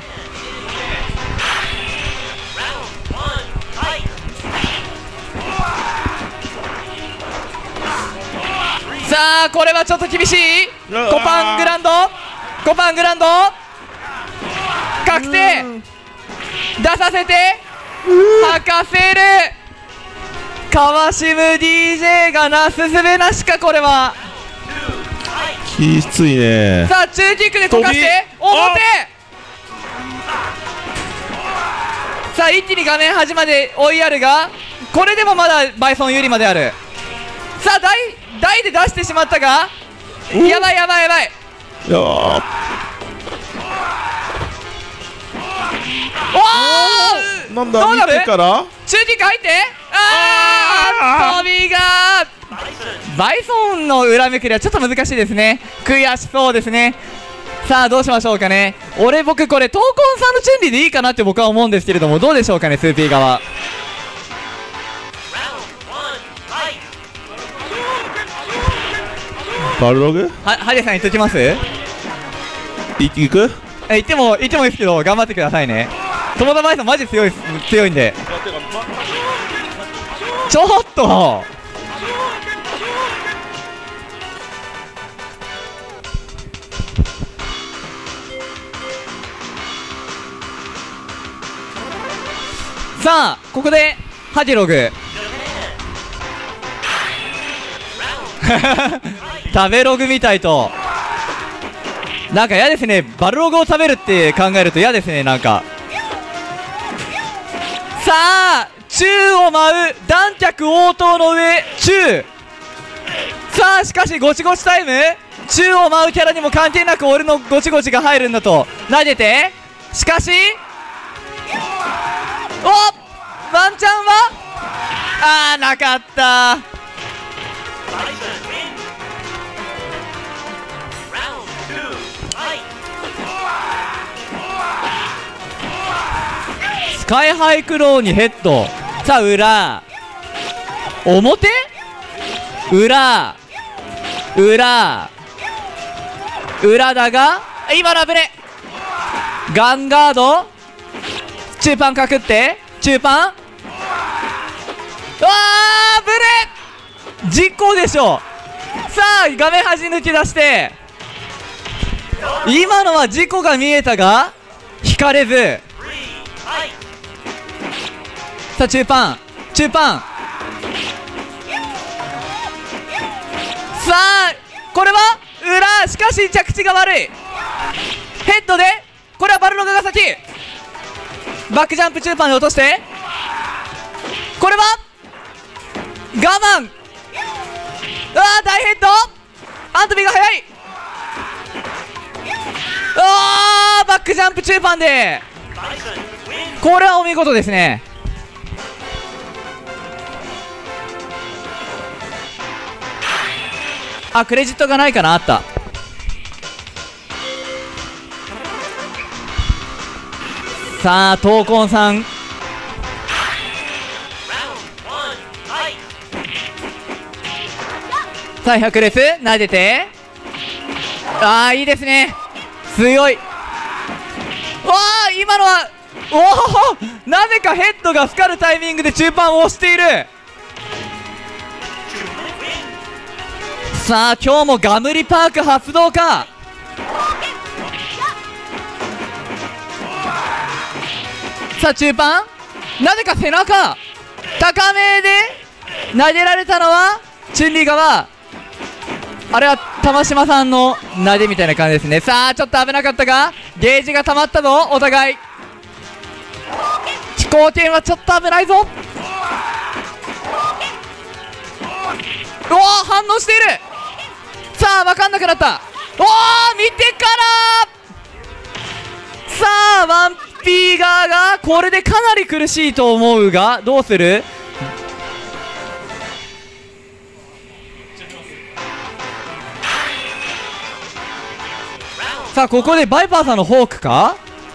さあこれはちょっと厳しい。コパングランドコパングランド確定出させて吐かせる。川渋 ディージェー がなすすべなしか。これはきついね。 さあ中キックでこかして飛び表。さあ一気に画面端まで追いやるが、これでもまだバイソン有利まである。さあ台台で出してしまったが、やばいやばいやばい。 いやーおおなんだどうなる。 見てから中キック入って、あー飛びがバイソンの裏めくりはちょっと難しいですね。悔しそうですね。さあどうしましょうかね。俺僕これ闘魂さんのチュンリーでいいかなって僕は思うんですけれども、どうでしょうかね。 ツーピー 側バルログはハリアさん言っときます。 い行くえ言っても言ってもいいですけど頑張ってくださいね。友田バイソンマジ強いです強いんで。ちょっとさあここでハジログ食べログみたいと、なんか嫌ですね。バルログを食べるって考えると嫌ですね。なんかさあ宙を舞う断脚応答の上宙。さあしかしゴチゴチタイム。宙を舞うキャラにも関係なく俺のゴチゴチが入るんだと投げて、しかしおワンチャンはあーなかった。スカイハイクローにヘッド。さあ裏表裏裏裏だが今のはブレガンガード中パンかくって中パン、うわーブレ実行でしょ。さあ画面端抜き出して、今のは事故が見えたが引かれず。さあ中パン中パン、さあこれは裏、しかし着地が悪い。ヘッドでこれはバルログが先、バックジャンプ中パンで落として、これは我慢、うわー大ヘッド、アントビーが速い。あーバックジャンプ中パンで、これはお見事ですね。あクレジットがないかな。あった。さあ闘魂さんさあ百列投げて、ああいいですね、強い。わあ今のはおお、なぜかヘッドが光るタイミングで中盤を押している。さあ今日もガムリパーク発動か。さあ中盤なぜか背中高めで投げられたのはチュンリー側、あれは玉島さんの投げみたいな感じですね。さあちょっと危なかったが、ゲージが溜まったぞお互い。飛行艇はちょっと危ないぞ。おお反応している。さあ分かんなくなった。おお見てからさあワンピー側がこれでかなり苦しいと思うが、どうする。さあここでバイパーさんのホークか。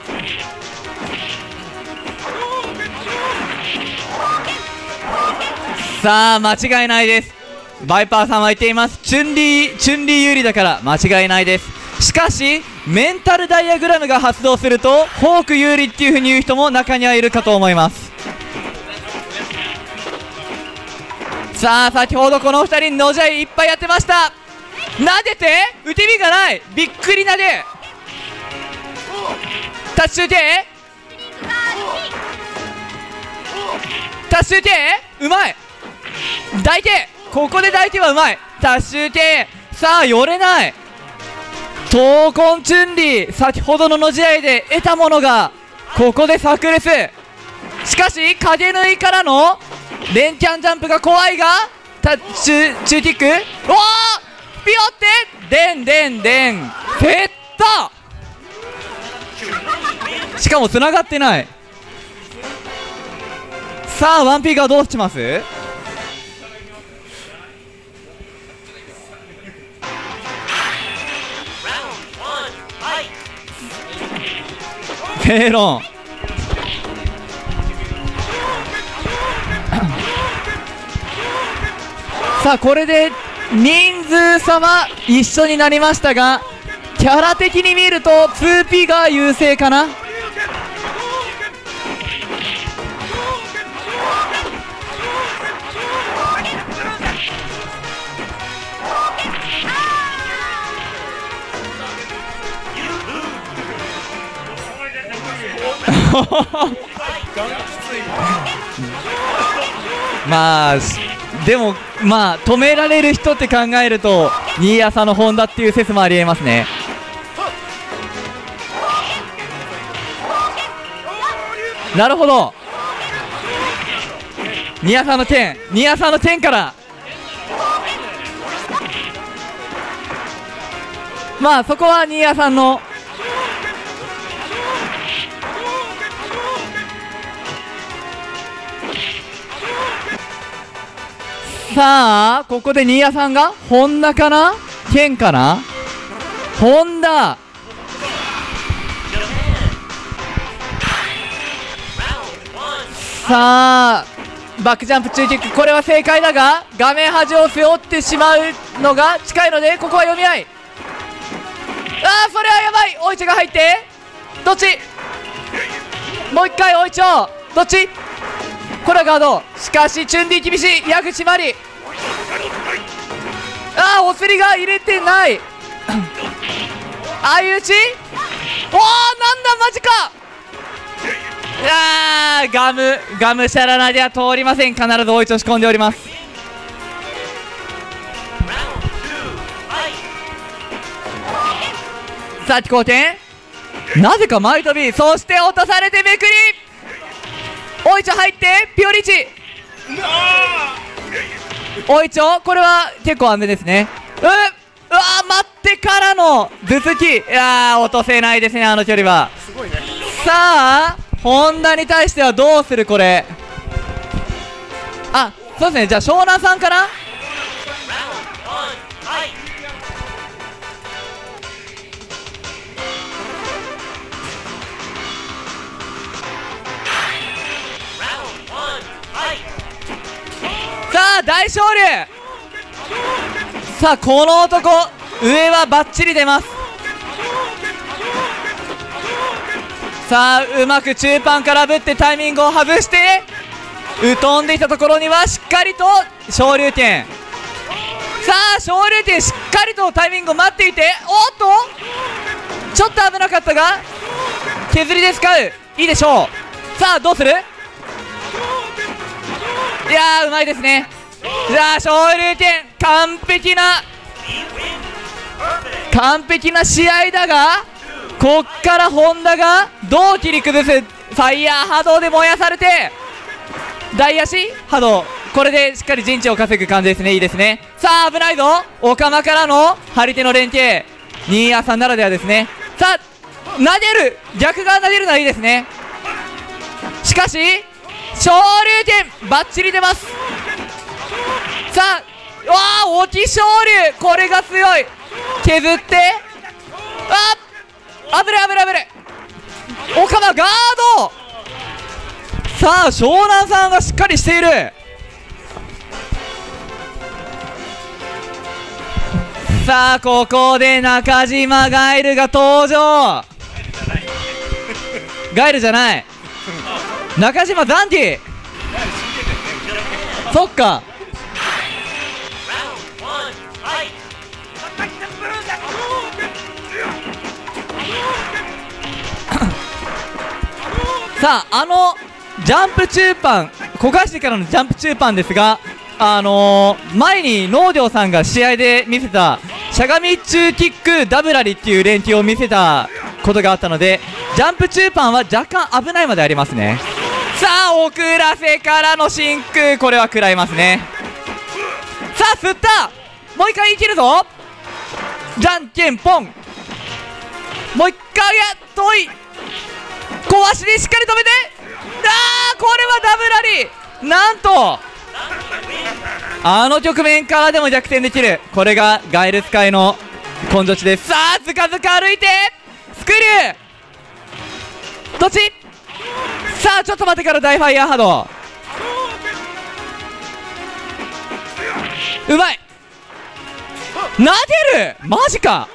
さあ間違いないです。バイパーさんは言っています。チュンリーチュンリー有利だから間違いないです。しかしメンタルダイヤグラムが発動するとホーク有利っていうふうに言う人も中にはいるかと思います。さあ先ほどこのふたりのじゃいいっぱいやってました。撫でて打て身がない。びっくり撫でタッチ中継タッチ中継うまい。抱いてここで抱いてはうまい。タッシュ系さあ寄れない。闘魂チュンリー先ほどのの試合で得たものがここで炸裂。しかし影縫いからの連キャンジャンプが怖いがタッチ中キックおおピヨってでんでんでん蹴った。しかもつながってない。さあワンピーがどうします。ペーロンさあこれで人数差は一緒になりましたが、キャラ的に見ると ツーピー が優勢かな。まあでもまあ止められる人って考えると新谷さんの本田っていう説もありえますね。なるほど新谷さんの点新谷さんの点からまあそこは新谷さんのさあここで新谷さんが本田かな剣かな本田さあバックジャンプ中キックこれは正解だが画面端を背負ってしまうのが近いのでここは読み合い。ああそれはやばい。おいちが入ってどっちもう一回おいちょどっちこれはガード。しかしチュンディ厳しい。矢口まりああお釣りが入れてない相打ちおおなんだマジか。あーガムガムシャラナでは通りません。必ず追い押し込んでおります。さあ飛行点なぜか前飛びそして落とされてめくりおいちょ入ってピオリチおいちょこれは結構安全ですね。うっうわー待ってからの頭突きいやー落とせないですねあの距離は。さあ本田に対してはどうするこれ。あそうですねじゃあ湘南さんかな。さあ大勝利。さあこの男上はバッチリ出ます。さあうまく中盤からぶってタイミングを外してうとんできたところにはしっかりと昇竜拳。さあ昇竜拳しっかりとタイミングを待っていておっとちょっと危なかったが削りで使ういいでしょう。さあどうする。いやーうまいですね。 じゃあ昇竜拳完璧な完璧な試合だが、こっから本田がどう切り崩す。ファイヤー波動で燃やされて大足波動、これでしっかり陣地を稼ぐ感じですね。いいですね。さあ危ないぞ。オカマからの張り手の連携、新谷さんならではですね。さあ投げる、逆側投げるのはいいですね。しかし昇竜拳バッチリ出ます。さあわあ沖昇竜、これが強い。削って、あっ危ない危ない危ない。オカマガード。さあ湘南さんがしっかりしている。さあここで中島ガエルが登場。ガエルじゃない、中島ザンティ。そっか。さああのジャンプ中パン、小頭からのジャンプ中パンですが、あのー、前に農業さんが試合で見せたしゃがみ中キックダブラリっていう連携を見せたことがあったので、ジャンプ中パンは若干危ないまでありますね。さあ遅らせからの真空、これは食らいますね。さあ吸った、もう一回生きるぞ。じゃんけんポン、もう一回やっとい、小足でしっかり止めて、あーこれはダブラリ、なんとあの局面からでも逆転できる。これがガエル使いの根性値です。さあずかずか歩いてスクリュー、どっち。さあちょっと待ってから大ファイヤー波動、うまい。投げる、マジか。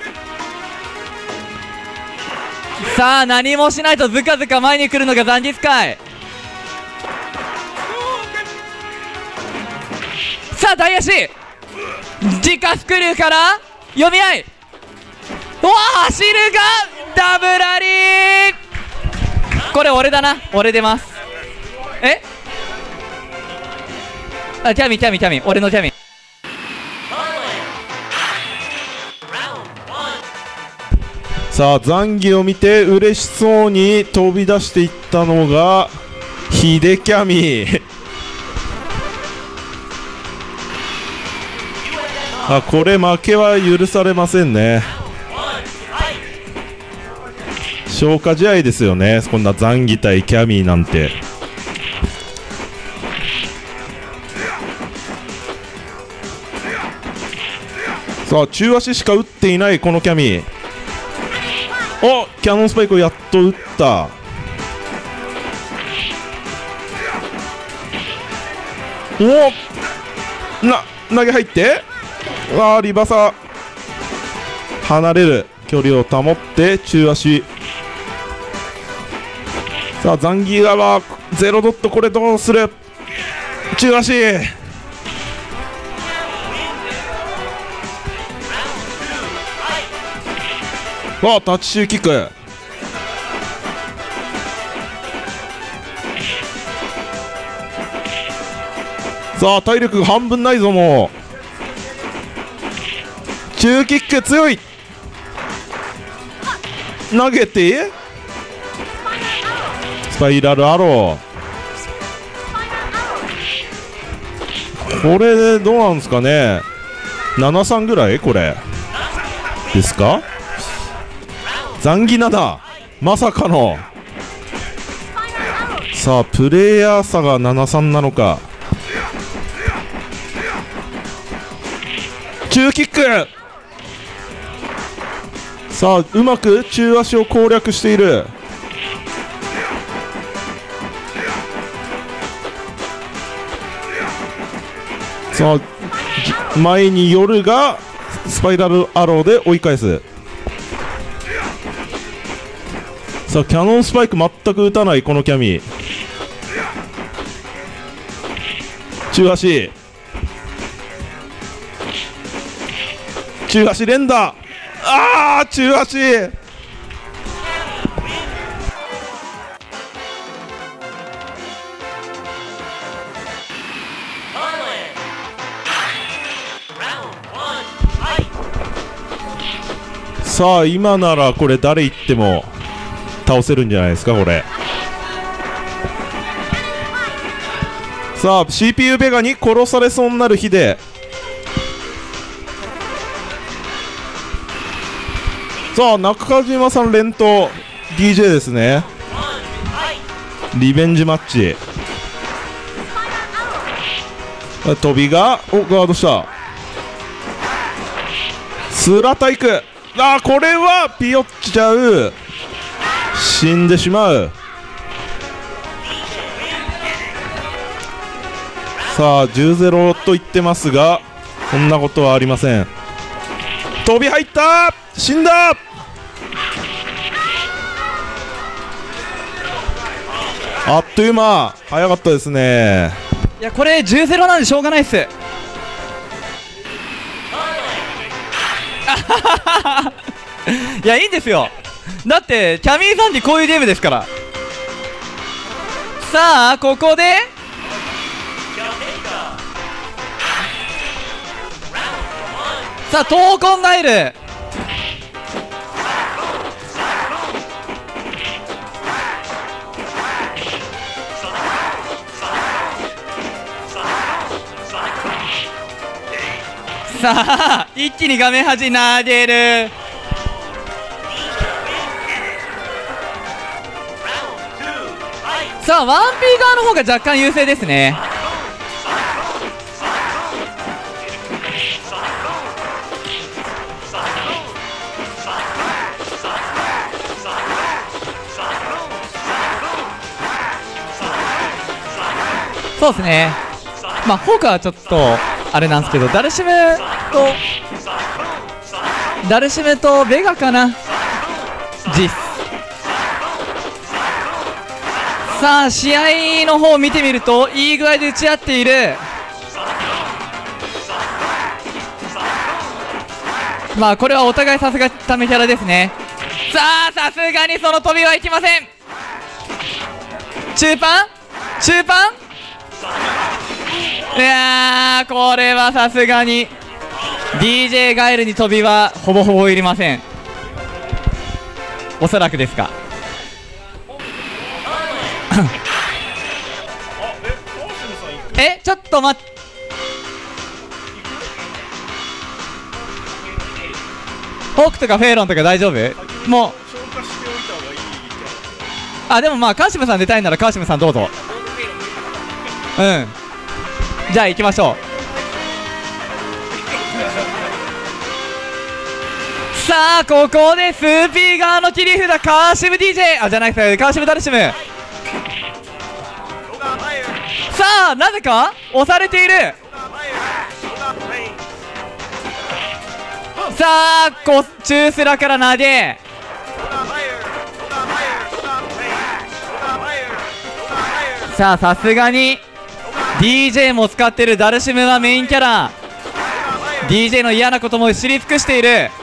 さあ何もしないとずかずか前に来るのがザンギスカイ。さあ大足直スクリューから読み合い、おわ走るがダブラリー、これ俺だな、俺出ます。えあキャミキャミキャミ、俺のキャミ。 さあザンギを見て嬉しそうに飛び出していったのがヒデキャミあ、これ負けは許されませんね。消化試合ですよね、こんなザンギ対キャミーなんて。さあ中足しか打っていないこのキャミー。おキャノンスパイクをやっと打った。おな投げ入って、わあリバサ離れる距離を保って中足。さあザンギ側ゼロドット、これどうする。中足、わあタッチシューキック。さあ体力が半分ないぞ。もう中キック強い。投げてスパイラルアロー、これでどうなんですかね。ななさんぐらいこれですか。ザンギナだ、まさかの。さあプレイヤー差がななさんなのか。中キック、さあうまく中足を攻略している。さあ前に寄るがスパイラルアローで追い返す。さあキャノンスパイク全く打たないこのキャミ。中足中足連打、あー中足。 さあ今ならこれ誰行っても倒せるんじゃないですかこれ。さあ シーピーユー ベガに殺されそうになるヒデ。さあ中島さん連投 ディージェー ですね。リベンジマッチ。飛びがおガードした。スラタイク。あーこれはピヨっちゃう。死んでしまう。さあじゅうたいゼロと言ってますがそんなことはありません。飛び入った。死んだ。あっという間。早かったですね。 いやこれじゅうたいゼロなんでしょうがないっす。いやいいんですよ。だってキャミーさんってこういうゲームですから。さあここでさあ闘魂がいる。さあ一気に画面端投げる。さあワンピー側の方が若干優勢ですね。そうですね。まあホークはちょっとあれなんですけど、ダルシムとダルシムとベガかな。実さあ試合の方を見てみるといい具合で打ち合っている。まあこれはお互いさすがためキャラですね。さあさすがにその飛びはいきません。中パン中パンいやーこれはさすがに ディージェー ガエルに飛びはほぼほぼいりません。おそらくですがえちょっと待っホークとかフェイロンとか大丈夫？もうあでもまあカーシムさん出たいならカーシムさんどうぞ。うんじゃあ行きましょう。さあここでスーピー側の切り札カーシム ディージェー あじゃないですカーシムダルシム。さあなぜか押されている。さあこ中スラから投げ。さあさすがに ディージェー も使ってるダルシムはメインキャラ。 ディージェー の嫌なことも知り尽くしている。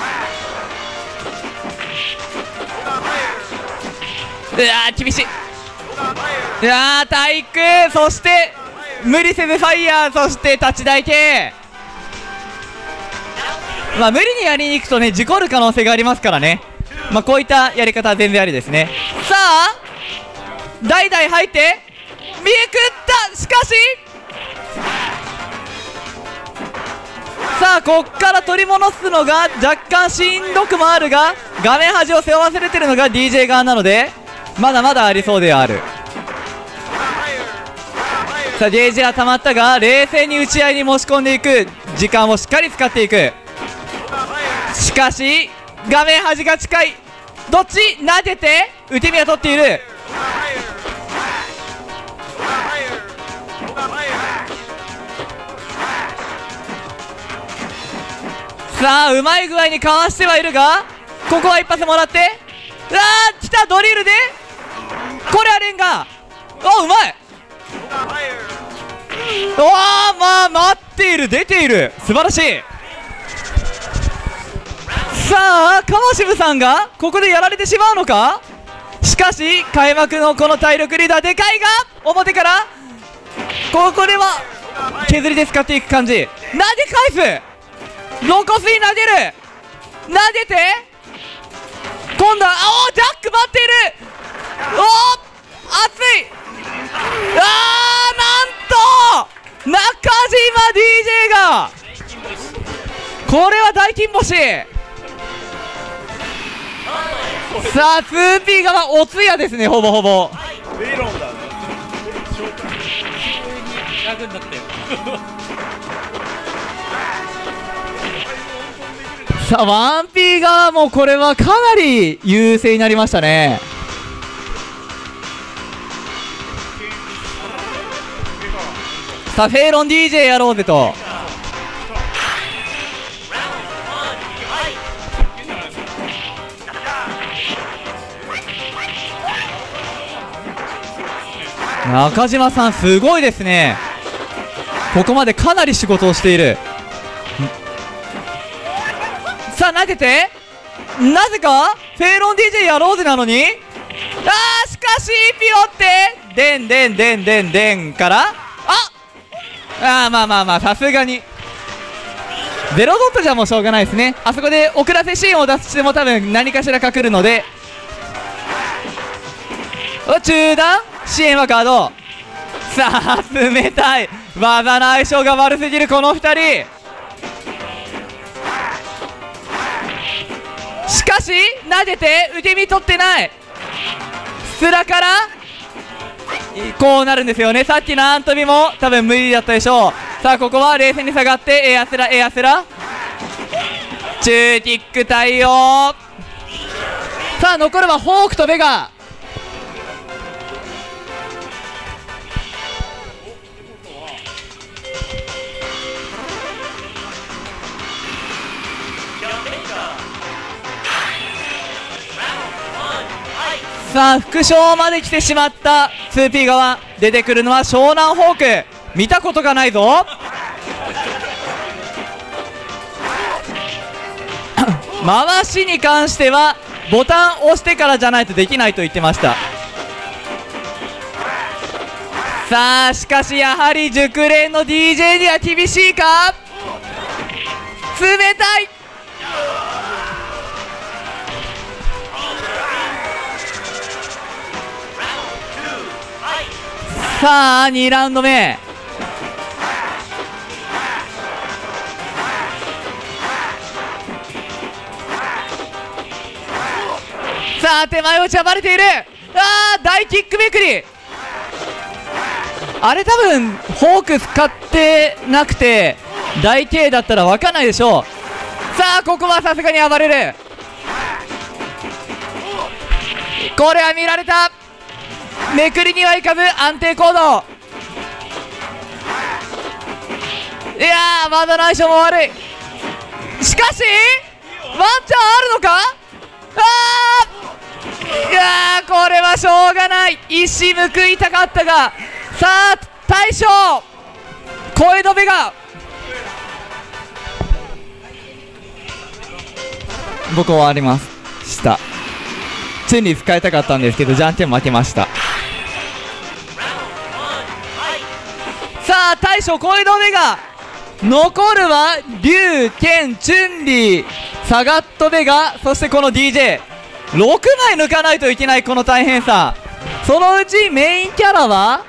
うわー厳しい。うわー体育そして無理せずファイヤーそしてタッチ台形。まあ無理にやりに行くとね事故る可能性がありますからね。まあこういったやり方は全然ありですね。さあ代々入って見えくった。しかしさあこっから取り戻すのが若干しんどくもあるが画面端を背負わせれてるのが ディージェー 側なのでまだまだありそうではある。さあ ディージェー は溜まったが冷静に打ち合いに持ち込んでいく時間をしっかり使っていく。しかし画面端が近い。どっち投げて受け身は取っている。さあうまい具合にかわしてはいるがここは一発もらって。うわー来たドリルでこれはレンガ。おうまい。おーまあ待っている出ている素晴らしい。さあカマシムさんがここでやられてしまうのか。しかし開幕のこの体力リーダーでかいが表からここでは削りで使っていく感じ。投げ返す露骨に投げる投げて今度は、おージャック待っている。おー熱い。あーなんと中島 ディージェー がこれは大金星。さあ ツーピー 側お通夜ですね、ほぼほぼ。 ベロンだね。楽になったよ。 さあ ワンピー 側もこれはかなり優勢になりましたね。さあフェイロン ディージェー やろうぜと。中島さんすごいですね。ここまでかなり仕事をしている。さあ投げて、なぜかフェイロン ディージェー やろうぜなのに、あーしかしピロってでんでんでんでんでんからああーまあまあまあさすがにゼロドットじゃもうしょうがないですね。あそこで遅らせシーンを出しても多分何かしらかくるので、お中断支援はガード。さあ冷たい技の相性が悪すぎるこのふたり。しかし投げて受け身取ってない。スラからこうなるんですよね。さっきのアントビも多分無理だったでしょう。さあここは冷静に下がってエアスラエアスラ中キック対応。さあ残るはホークとベガ。さあ副賞まで来てしまった ツーピー 側。出てくるのは湘南ホーク。見たことがないぞ。回しに関してはボタン押してからじゃないとできないと言ってました。さあしかしやはり熟練の ディージェー には厳しいか。冷たい。さあにラウンド目。さあ手前打ちはバレている。あー大キックめくり。あれ多分ホーク使ってなくて大 K だったら分かんないでしょう。さあここはさすがに暴れる。これは見られた。めくりにはいかず安定行動。いやー技の相性も悪い。しかしワンチャンあるのか。あーいやーこれはしょうがない。一矢報いたかったが。さあ大将小江戸ベガ。僕終わりますしたチェンリー使いたかったんですけどじゃんけん負けました。さあ大将小江戸ベガ。残るは龍剣チュンリーサガットベガ、そしてこの ディージェーろくまい抜かないといけない。この大変さ。そのうちメインキャラは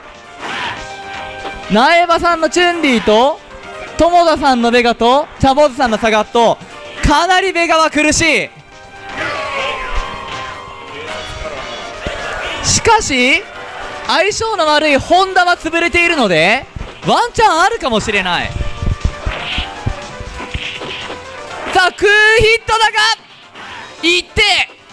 苗場さんのチュンリーと友田さんのベガとチャボズさんのサガット。かなりベガは苦しい。しかし相性の悪いホンダは潰れているのでワンチャンあるかもしれない。さあクーヒットだがいって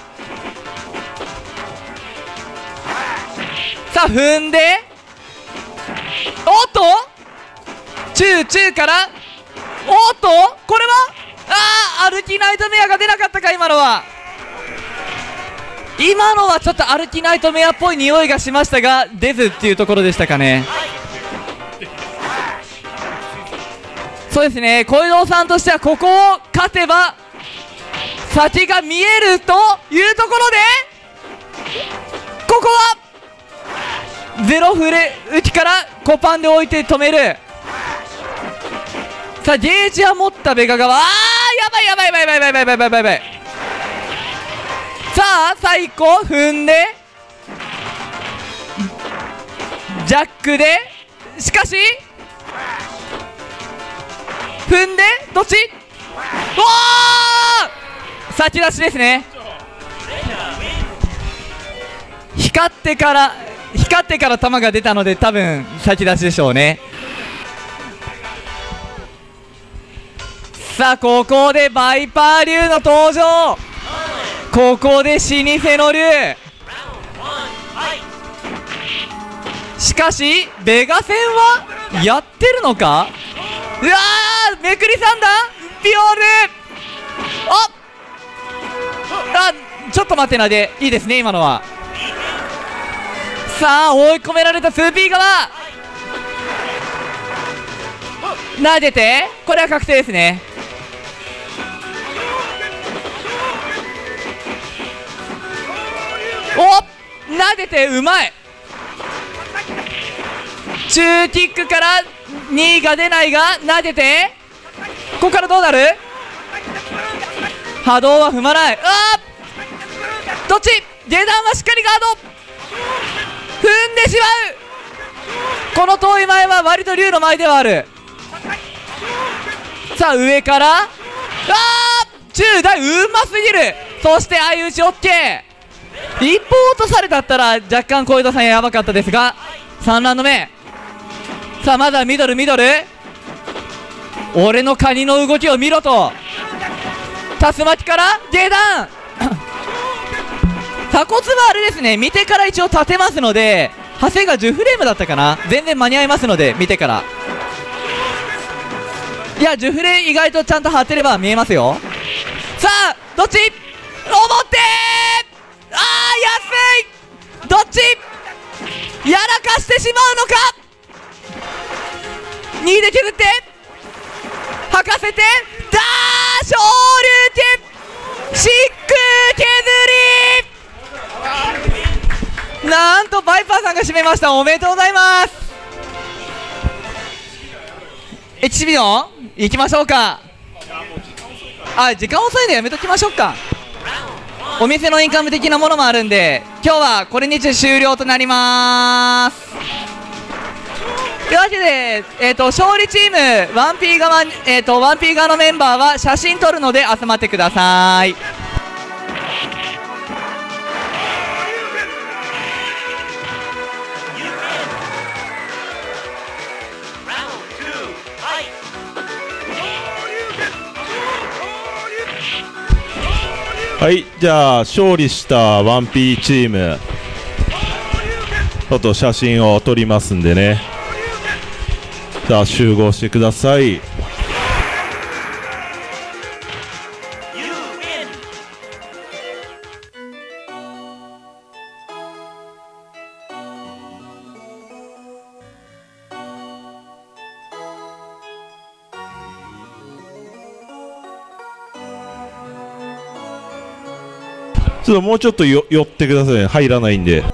さあ踏んでおっと中中からおっとこれはあーアルティナイトメアが出なかったか。今のは今のはちょっとアルティナイトメアっぽい匂いがしましたが出ずっていうところでしたかね。そうですね小江戸さんとしてはここを勝てば先が見えるというところでここはゼロフレ打ちからコパンで置いて止める。さあゲージは持ったベガ側。あーやばいやばいやばいやばいやばいやばいやばいやばい。 さあ最高踏んでジャックでしかし踏んでどっちおー先出しですね。光ってから光ってから球が出たので多分先出しでしょうね。さあここでバイパー竜の登場。ここで老舗の竜。しかしベガ戦はやってるのか。うわーめくり三段ビオール。ああちょっと待ってなでいいですね今のは。さあ追い込められた ツーピー 側投げてこれは確定ですね。お投げてうまい。中キックからにが出ないが投げてここからどうなる。波動は踏まない。あーどっち下段はしっかりガード踏んでしまう。この遠い前は割と竜の前ではある。さあ上からあー中大うますぎる。そして相打ち OK。 一方落とされだったら若干小枝さんやばかったですがさんラウンド目。さあまずはミドルミドル俺のカニの動きを見ろと。竜巻から下段鎖骨はあれですね見てから一応立てますので派生がじゅうフレームだったかな。全然間に合いますので見てからいやじゅうフレ意外とちゃんと張ってれば見えますよ。さあどっち表あー安い。どっちやらかしてしまうのか。にで削って吐かせてダー昇竜拳シック削り。なんとバイパーさんが締めました。おめでとうございます。エキシビジョン行きましょうか。あ時間遅いんでやめときましょうか。お店のインカム的なものもあるんで今日はこれにて終了となります。というわけで、えー、と勝利チーム ワンピー 側、えー、と ワンピー 側のメンバーは写真撮るので集まってください。 はいじゃあ勝利した ワンピー チームちょっと写真を撮りますんでね。じゃあ集合してください。ちょっともうちょっとよ寄ってくださいね。入らないんで。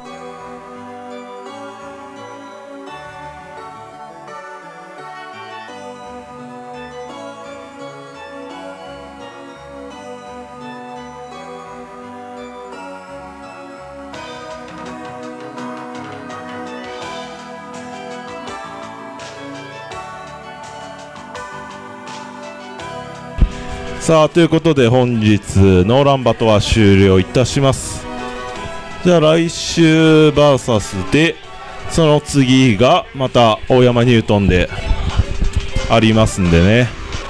さあということで本日ノーランバトは終了いたします。じゃあ来週 ブイエス でその次がまた大山ニュートンでありますんでね。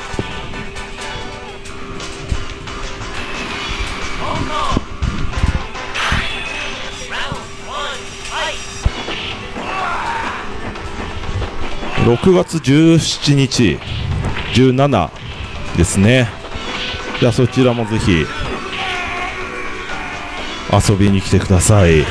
ろくがつじゅうしちにちじゅうしちですね。じゃあそちらもぜひ遊びに来てください。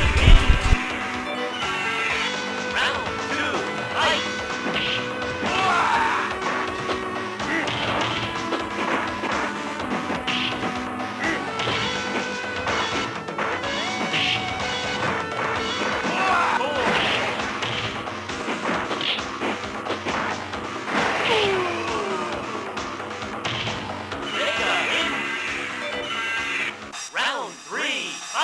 Round three, fight!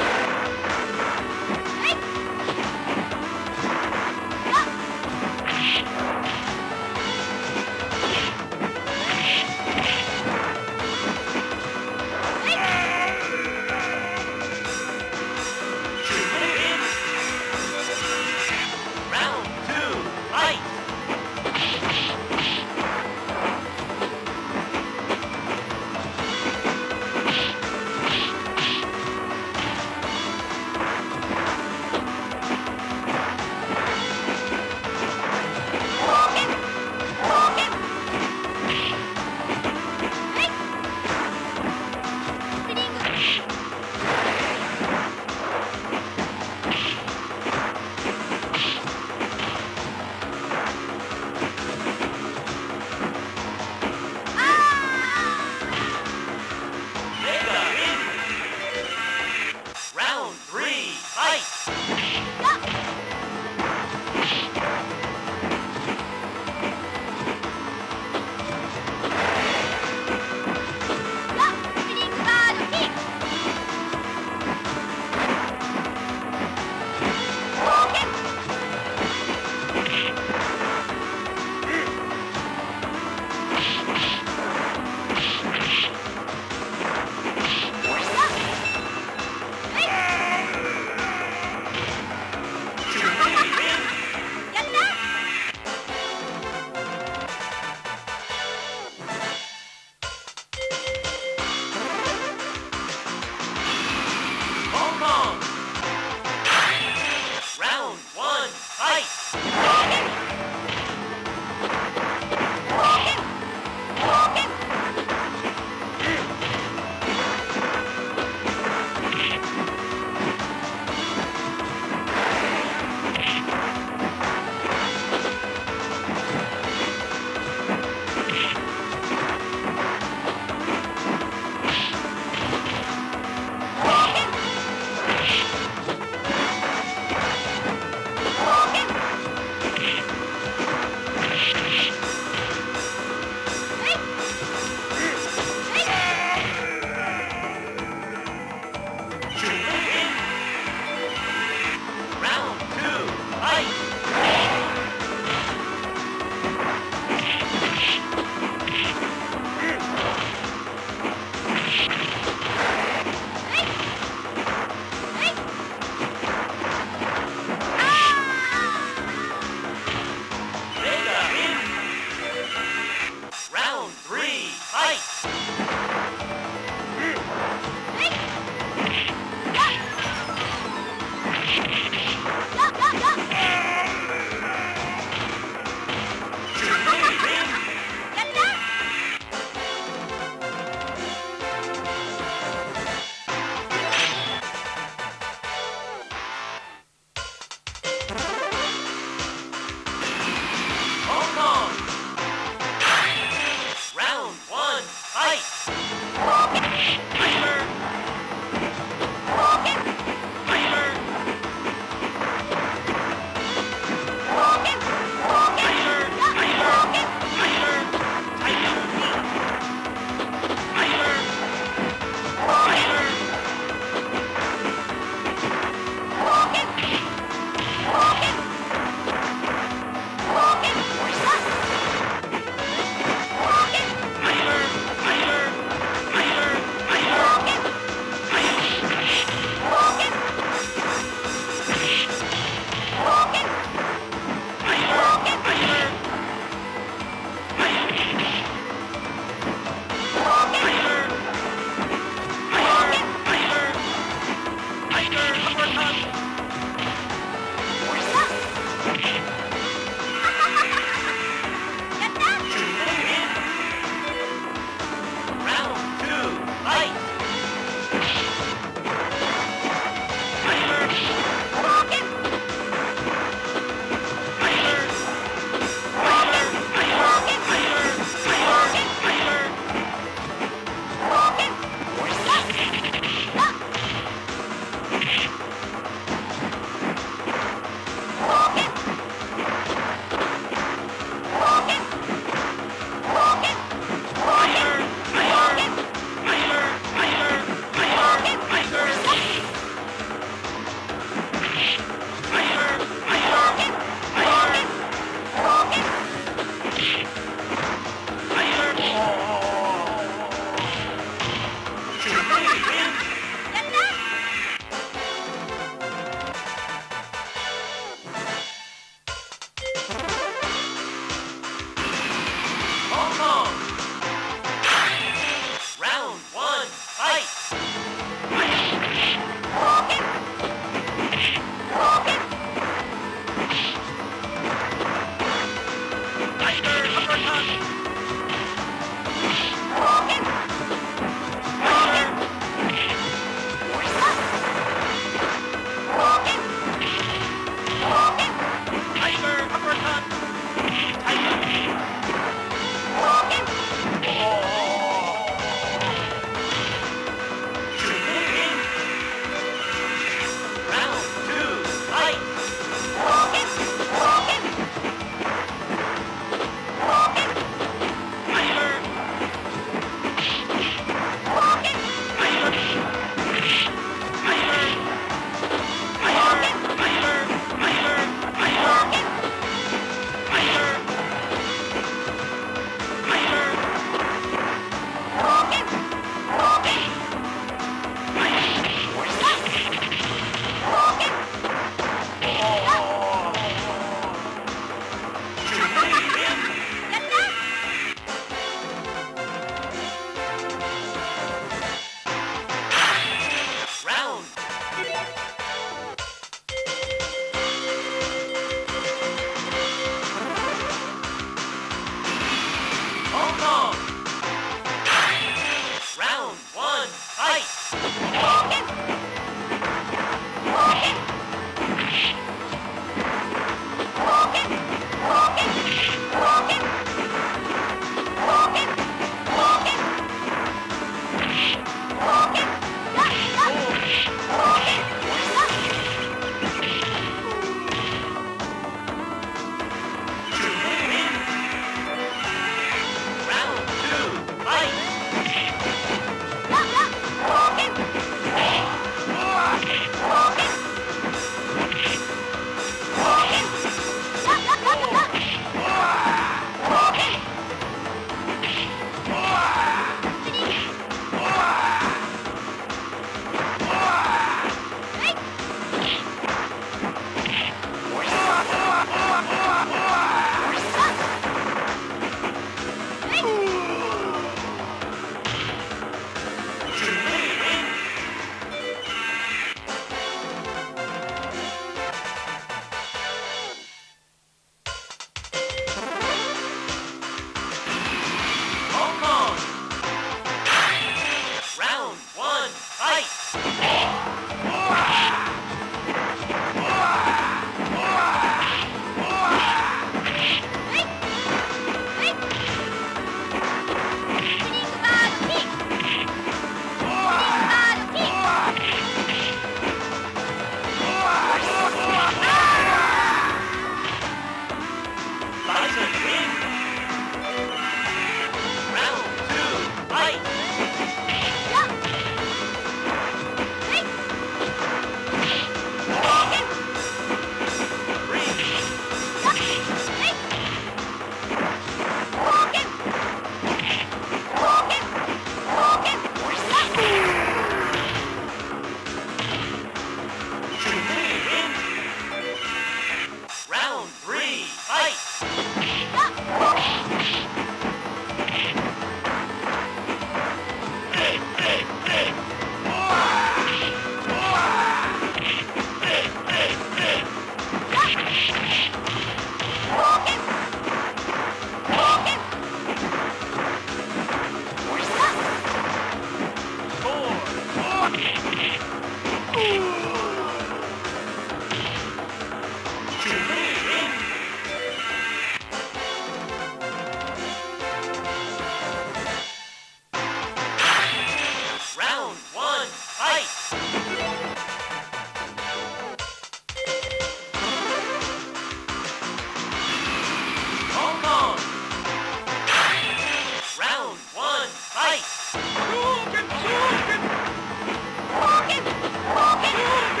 Hadouken!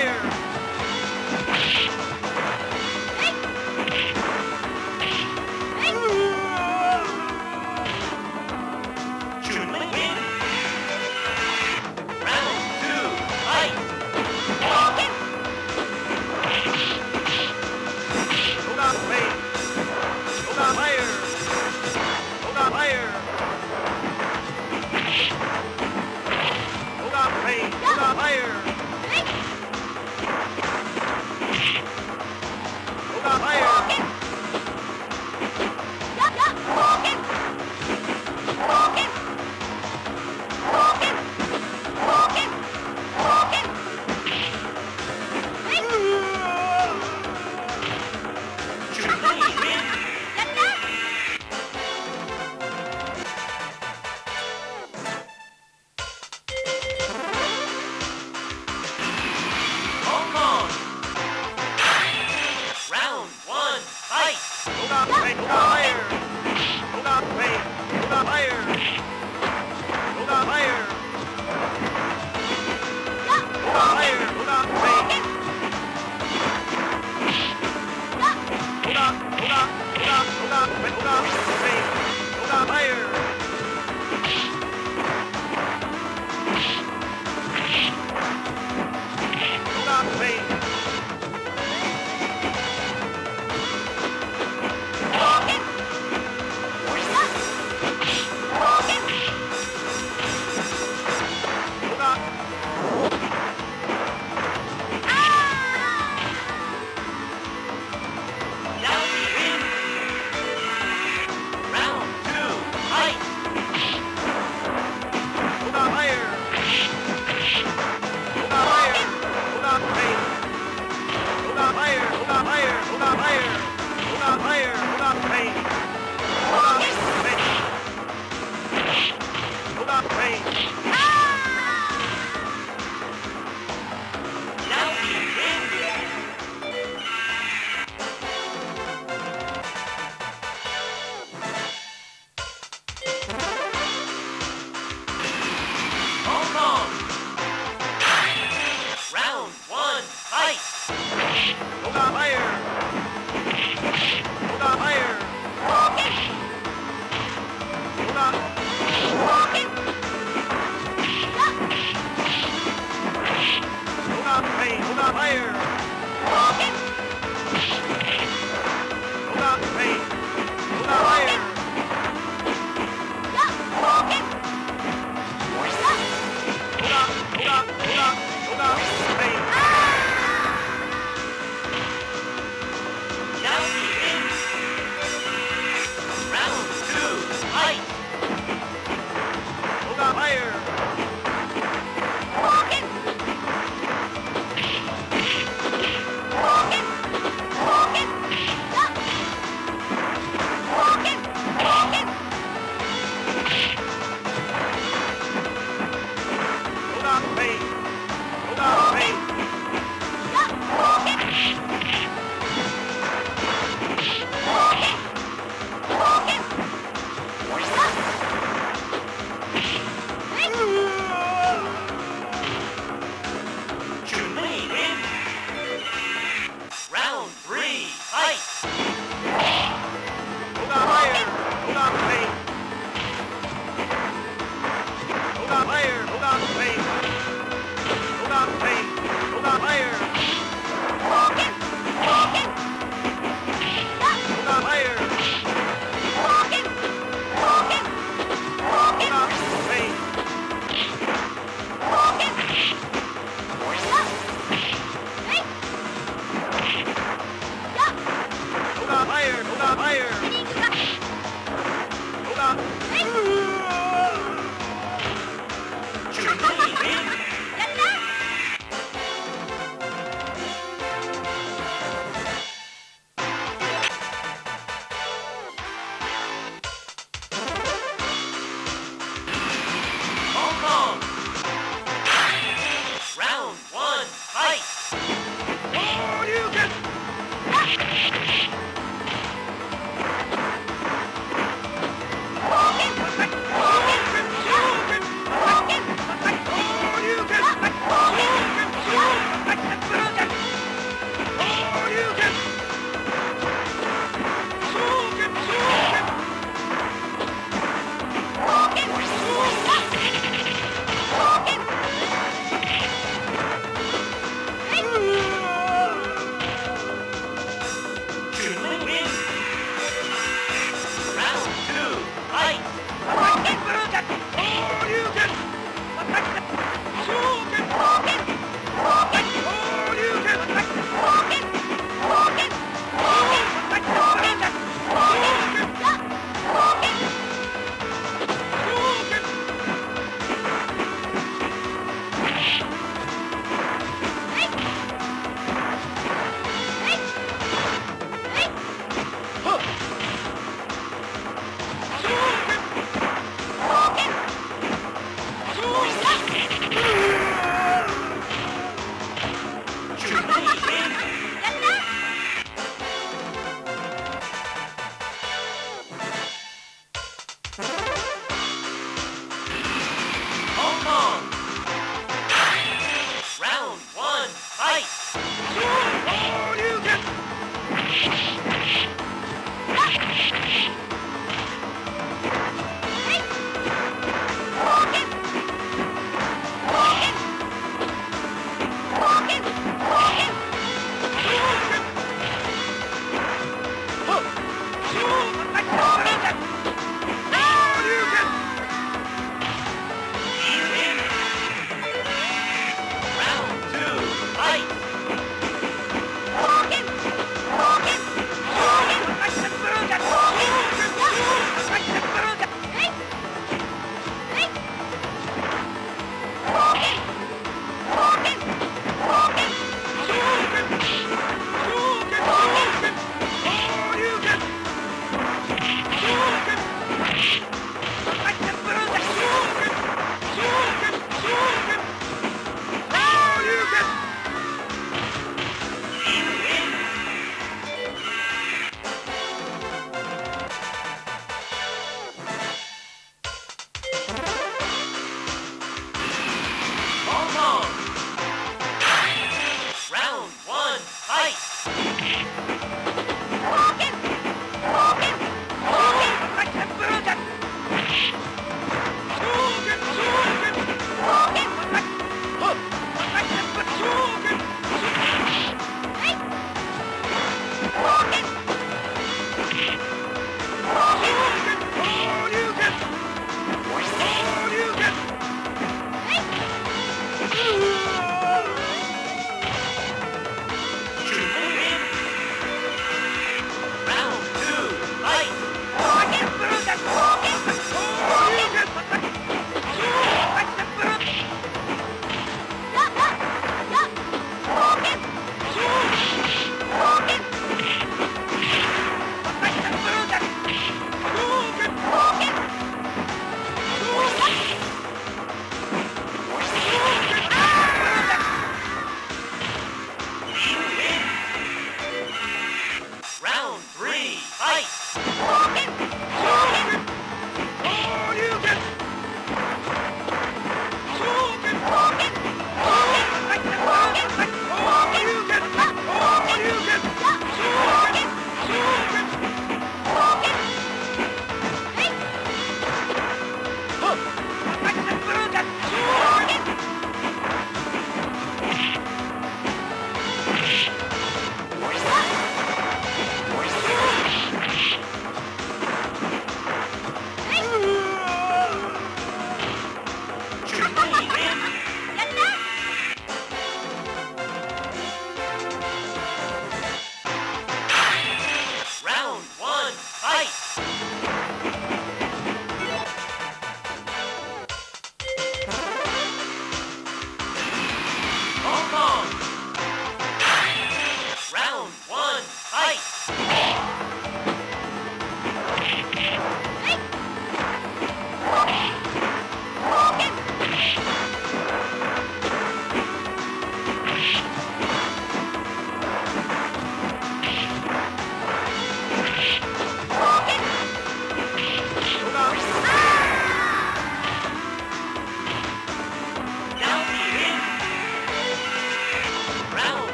Hold on fire! Hold on fire!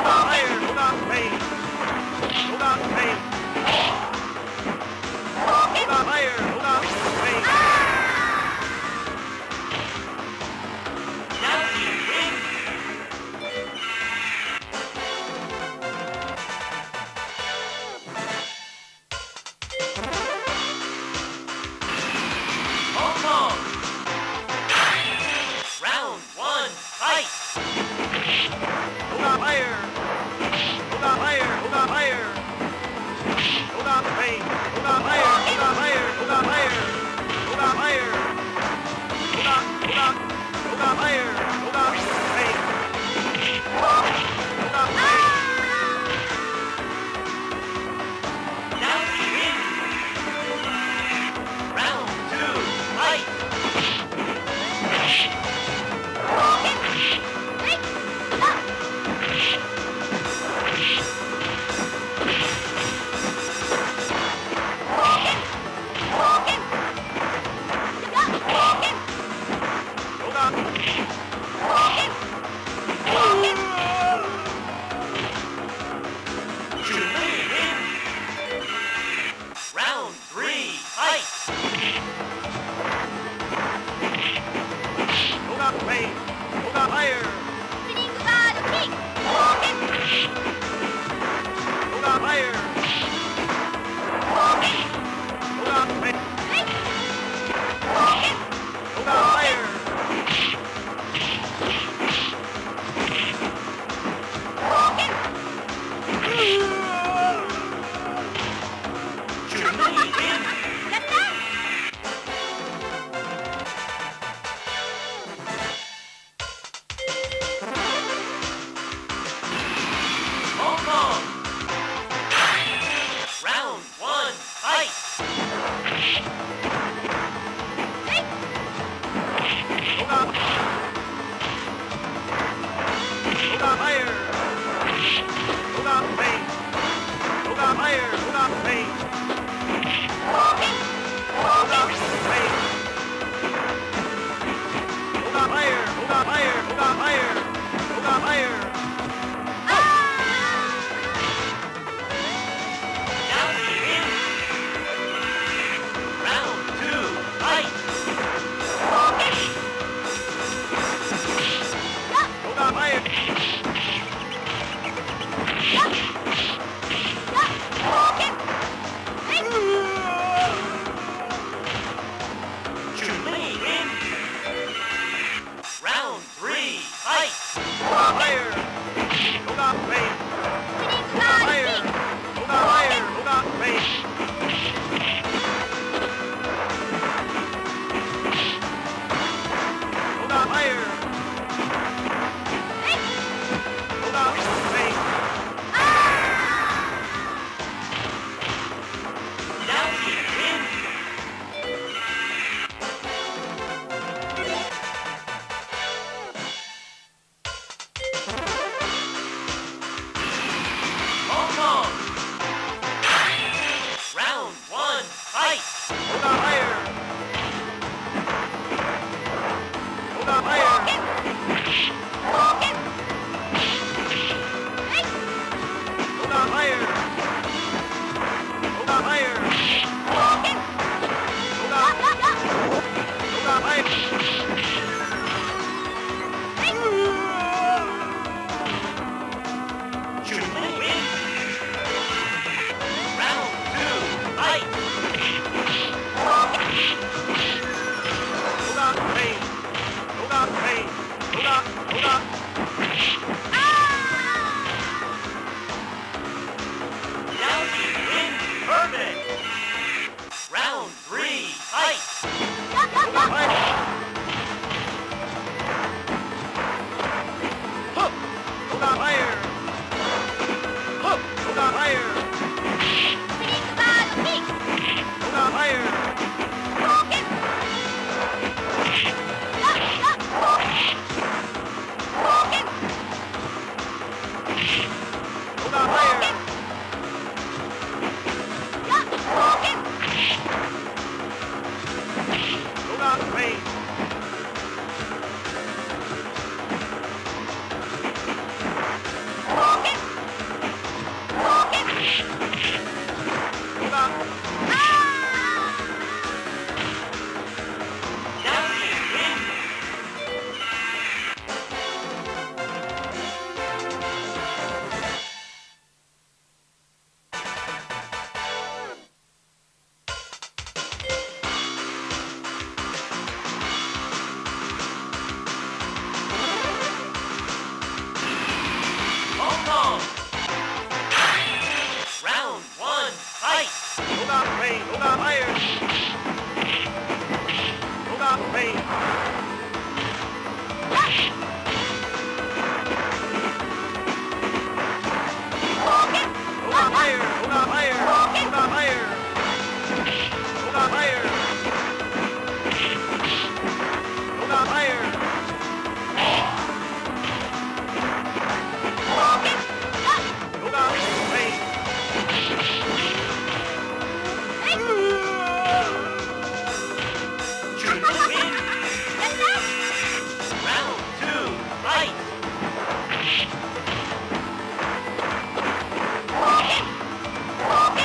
Rocket! Round two, fight!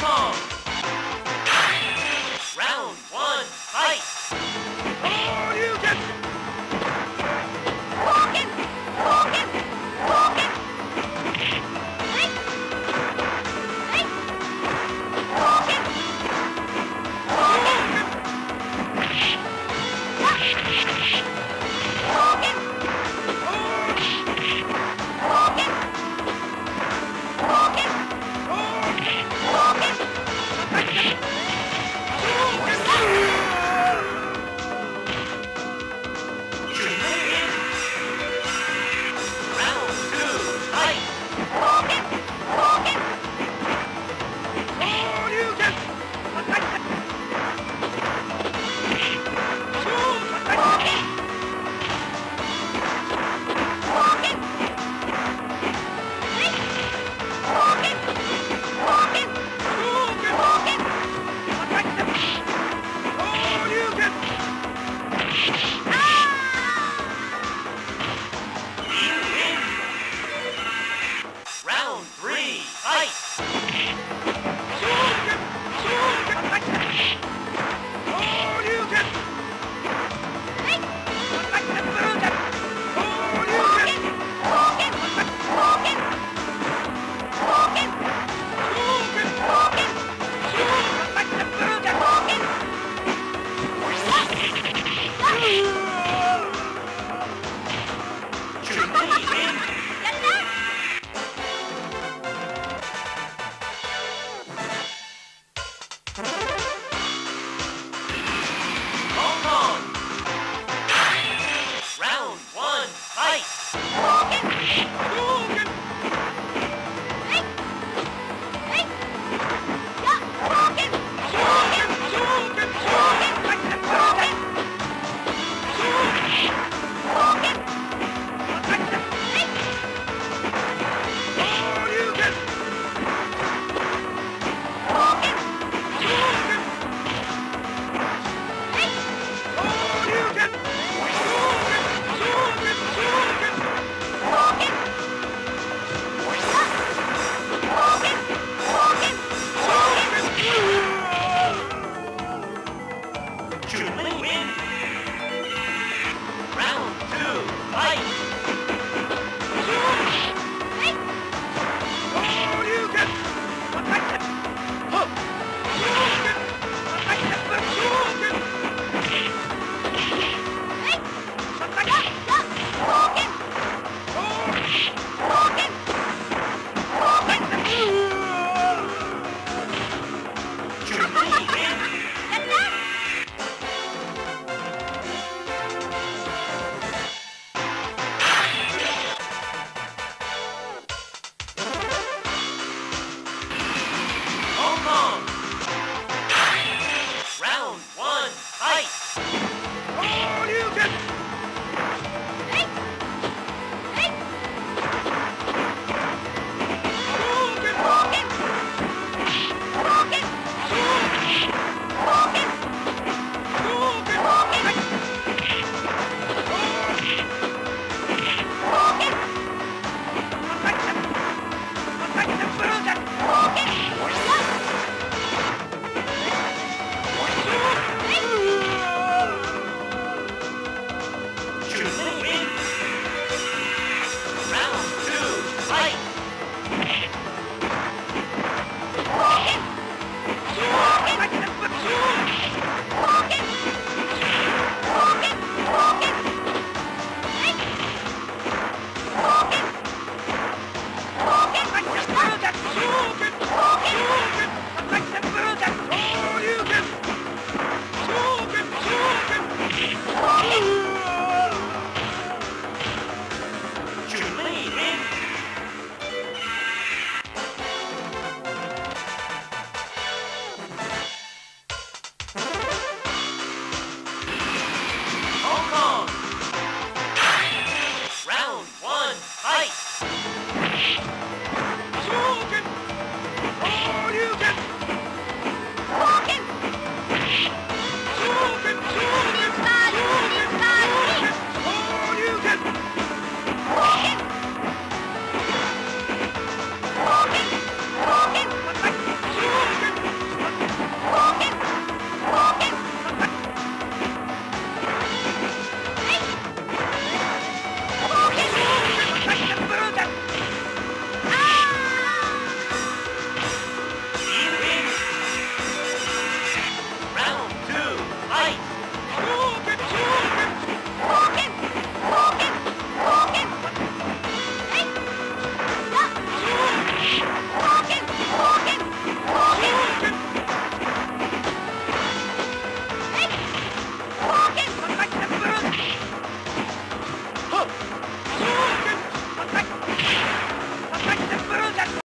トン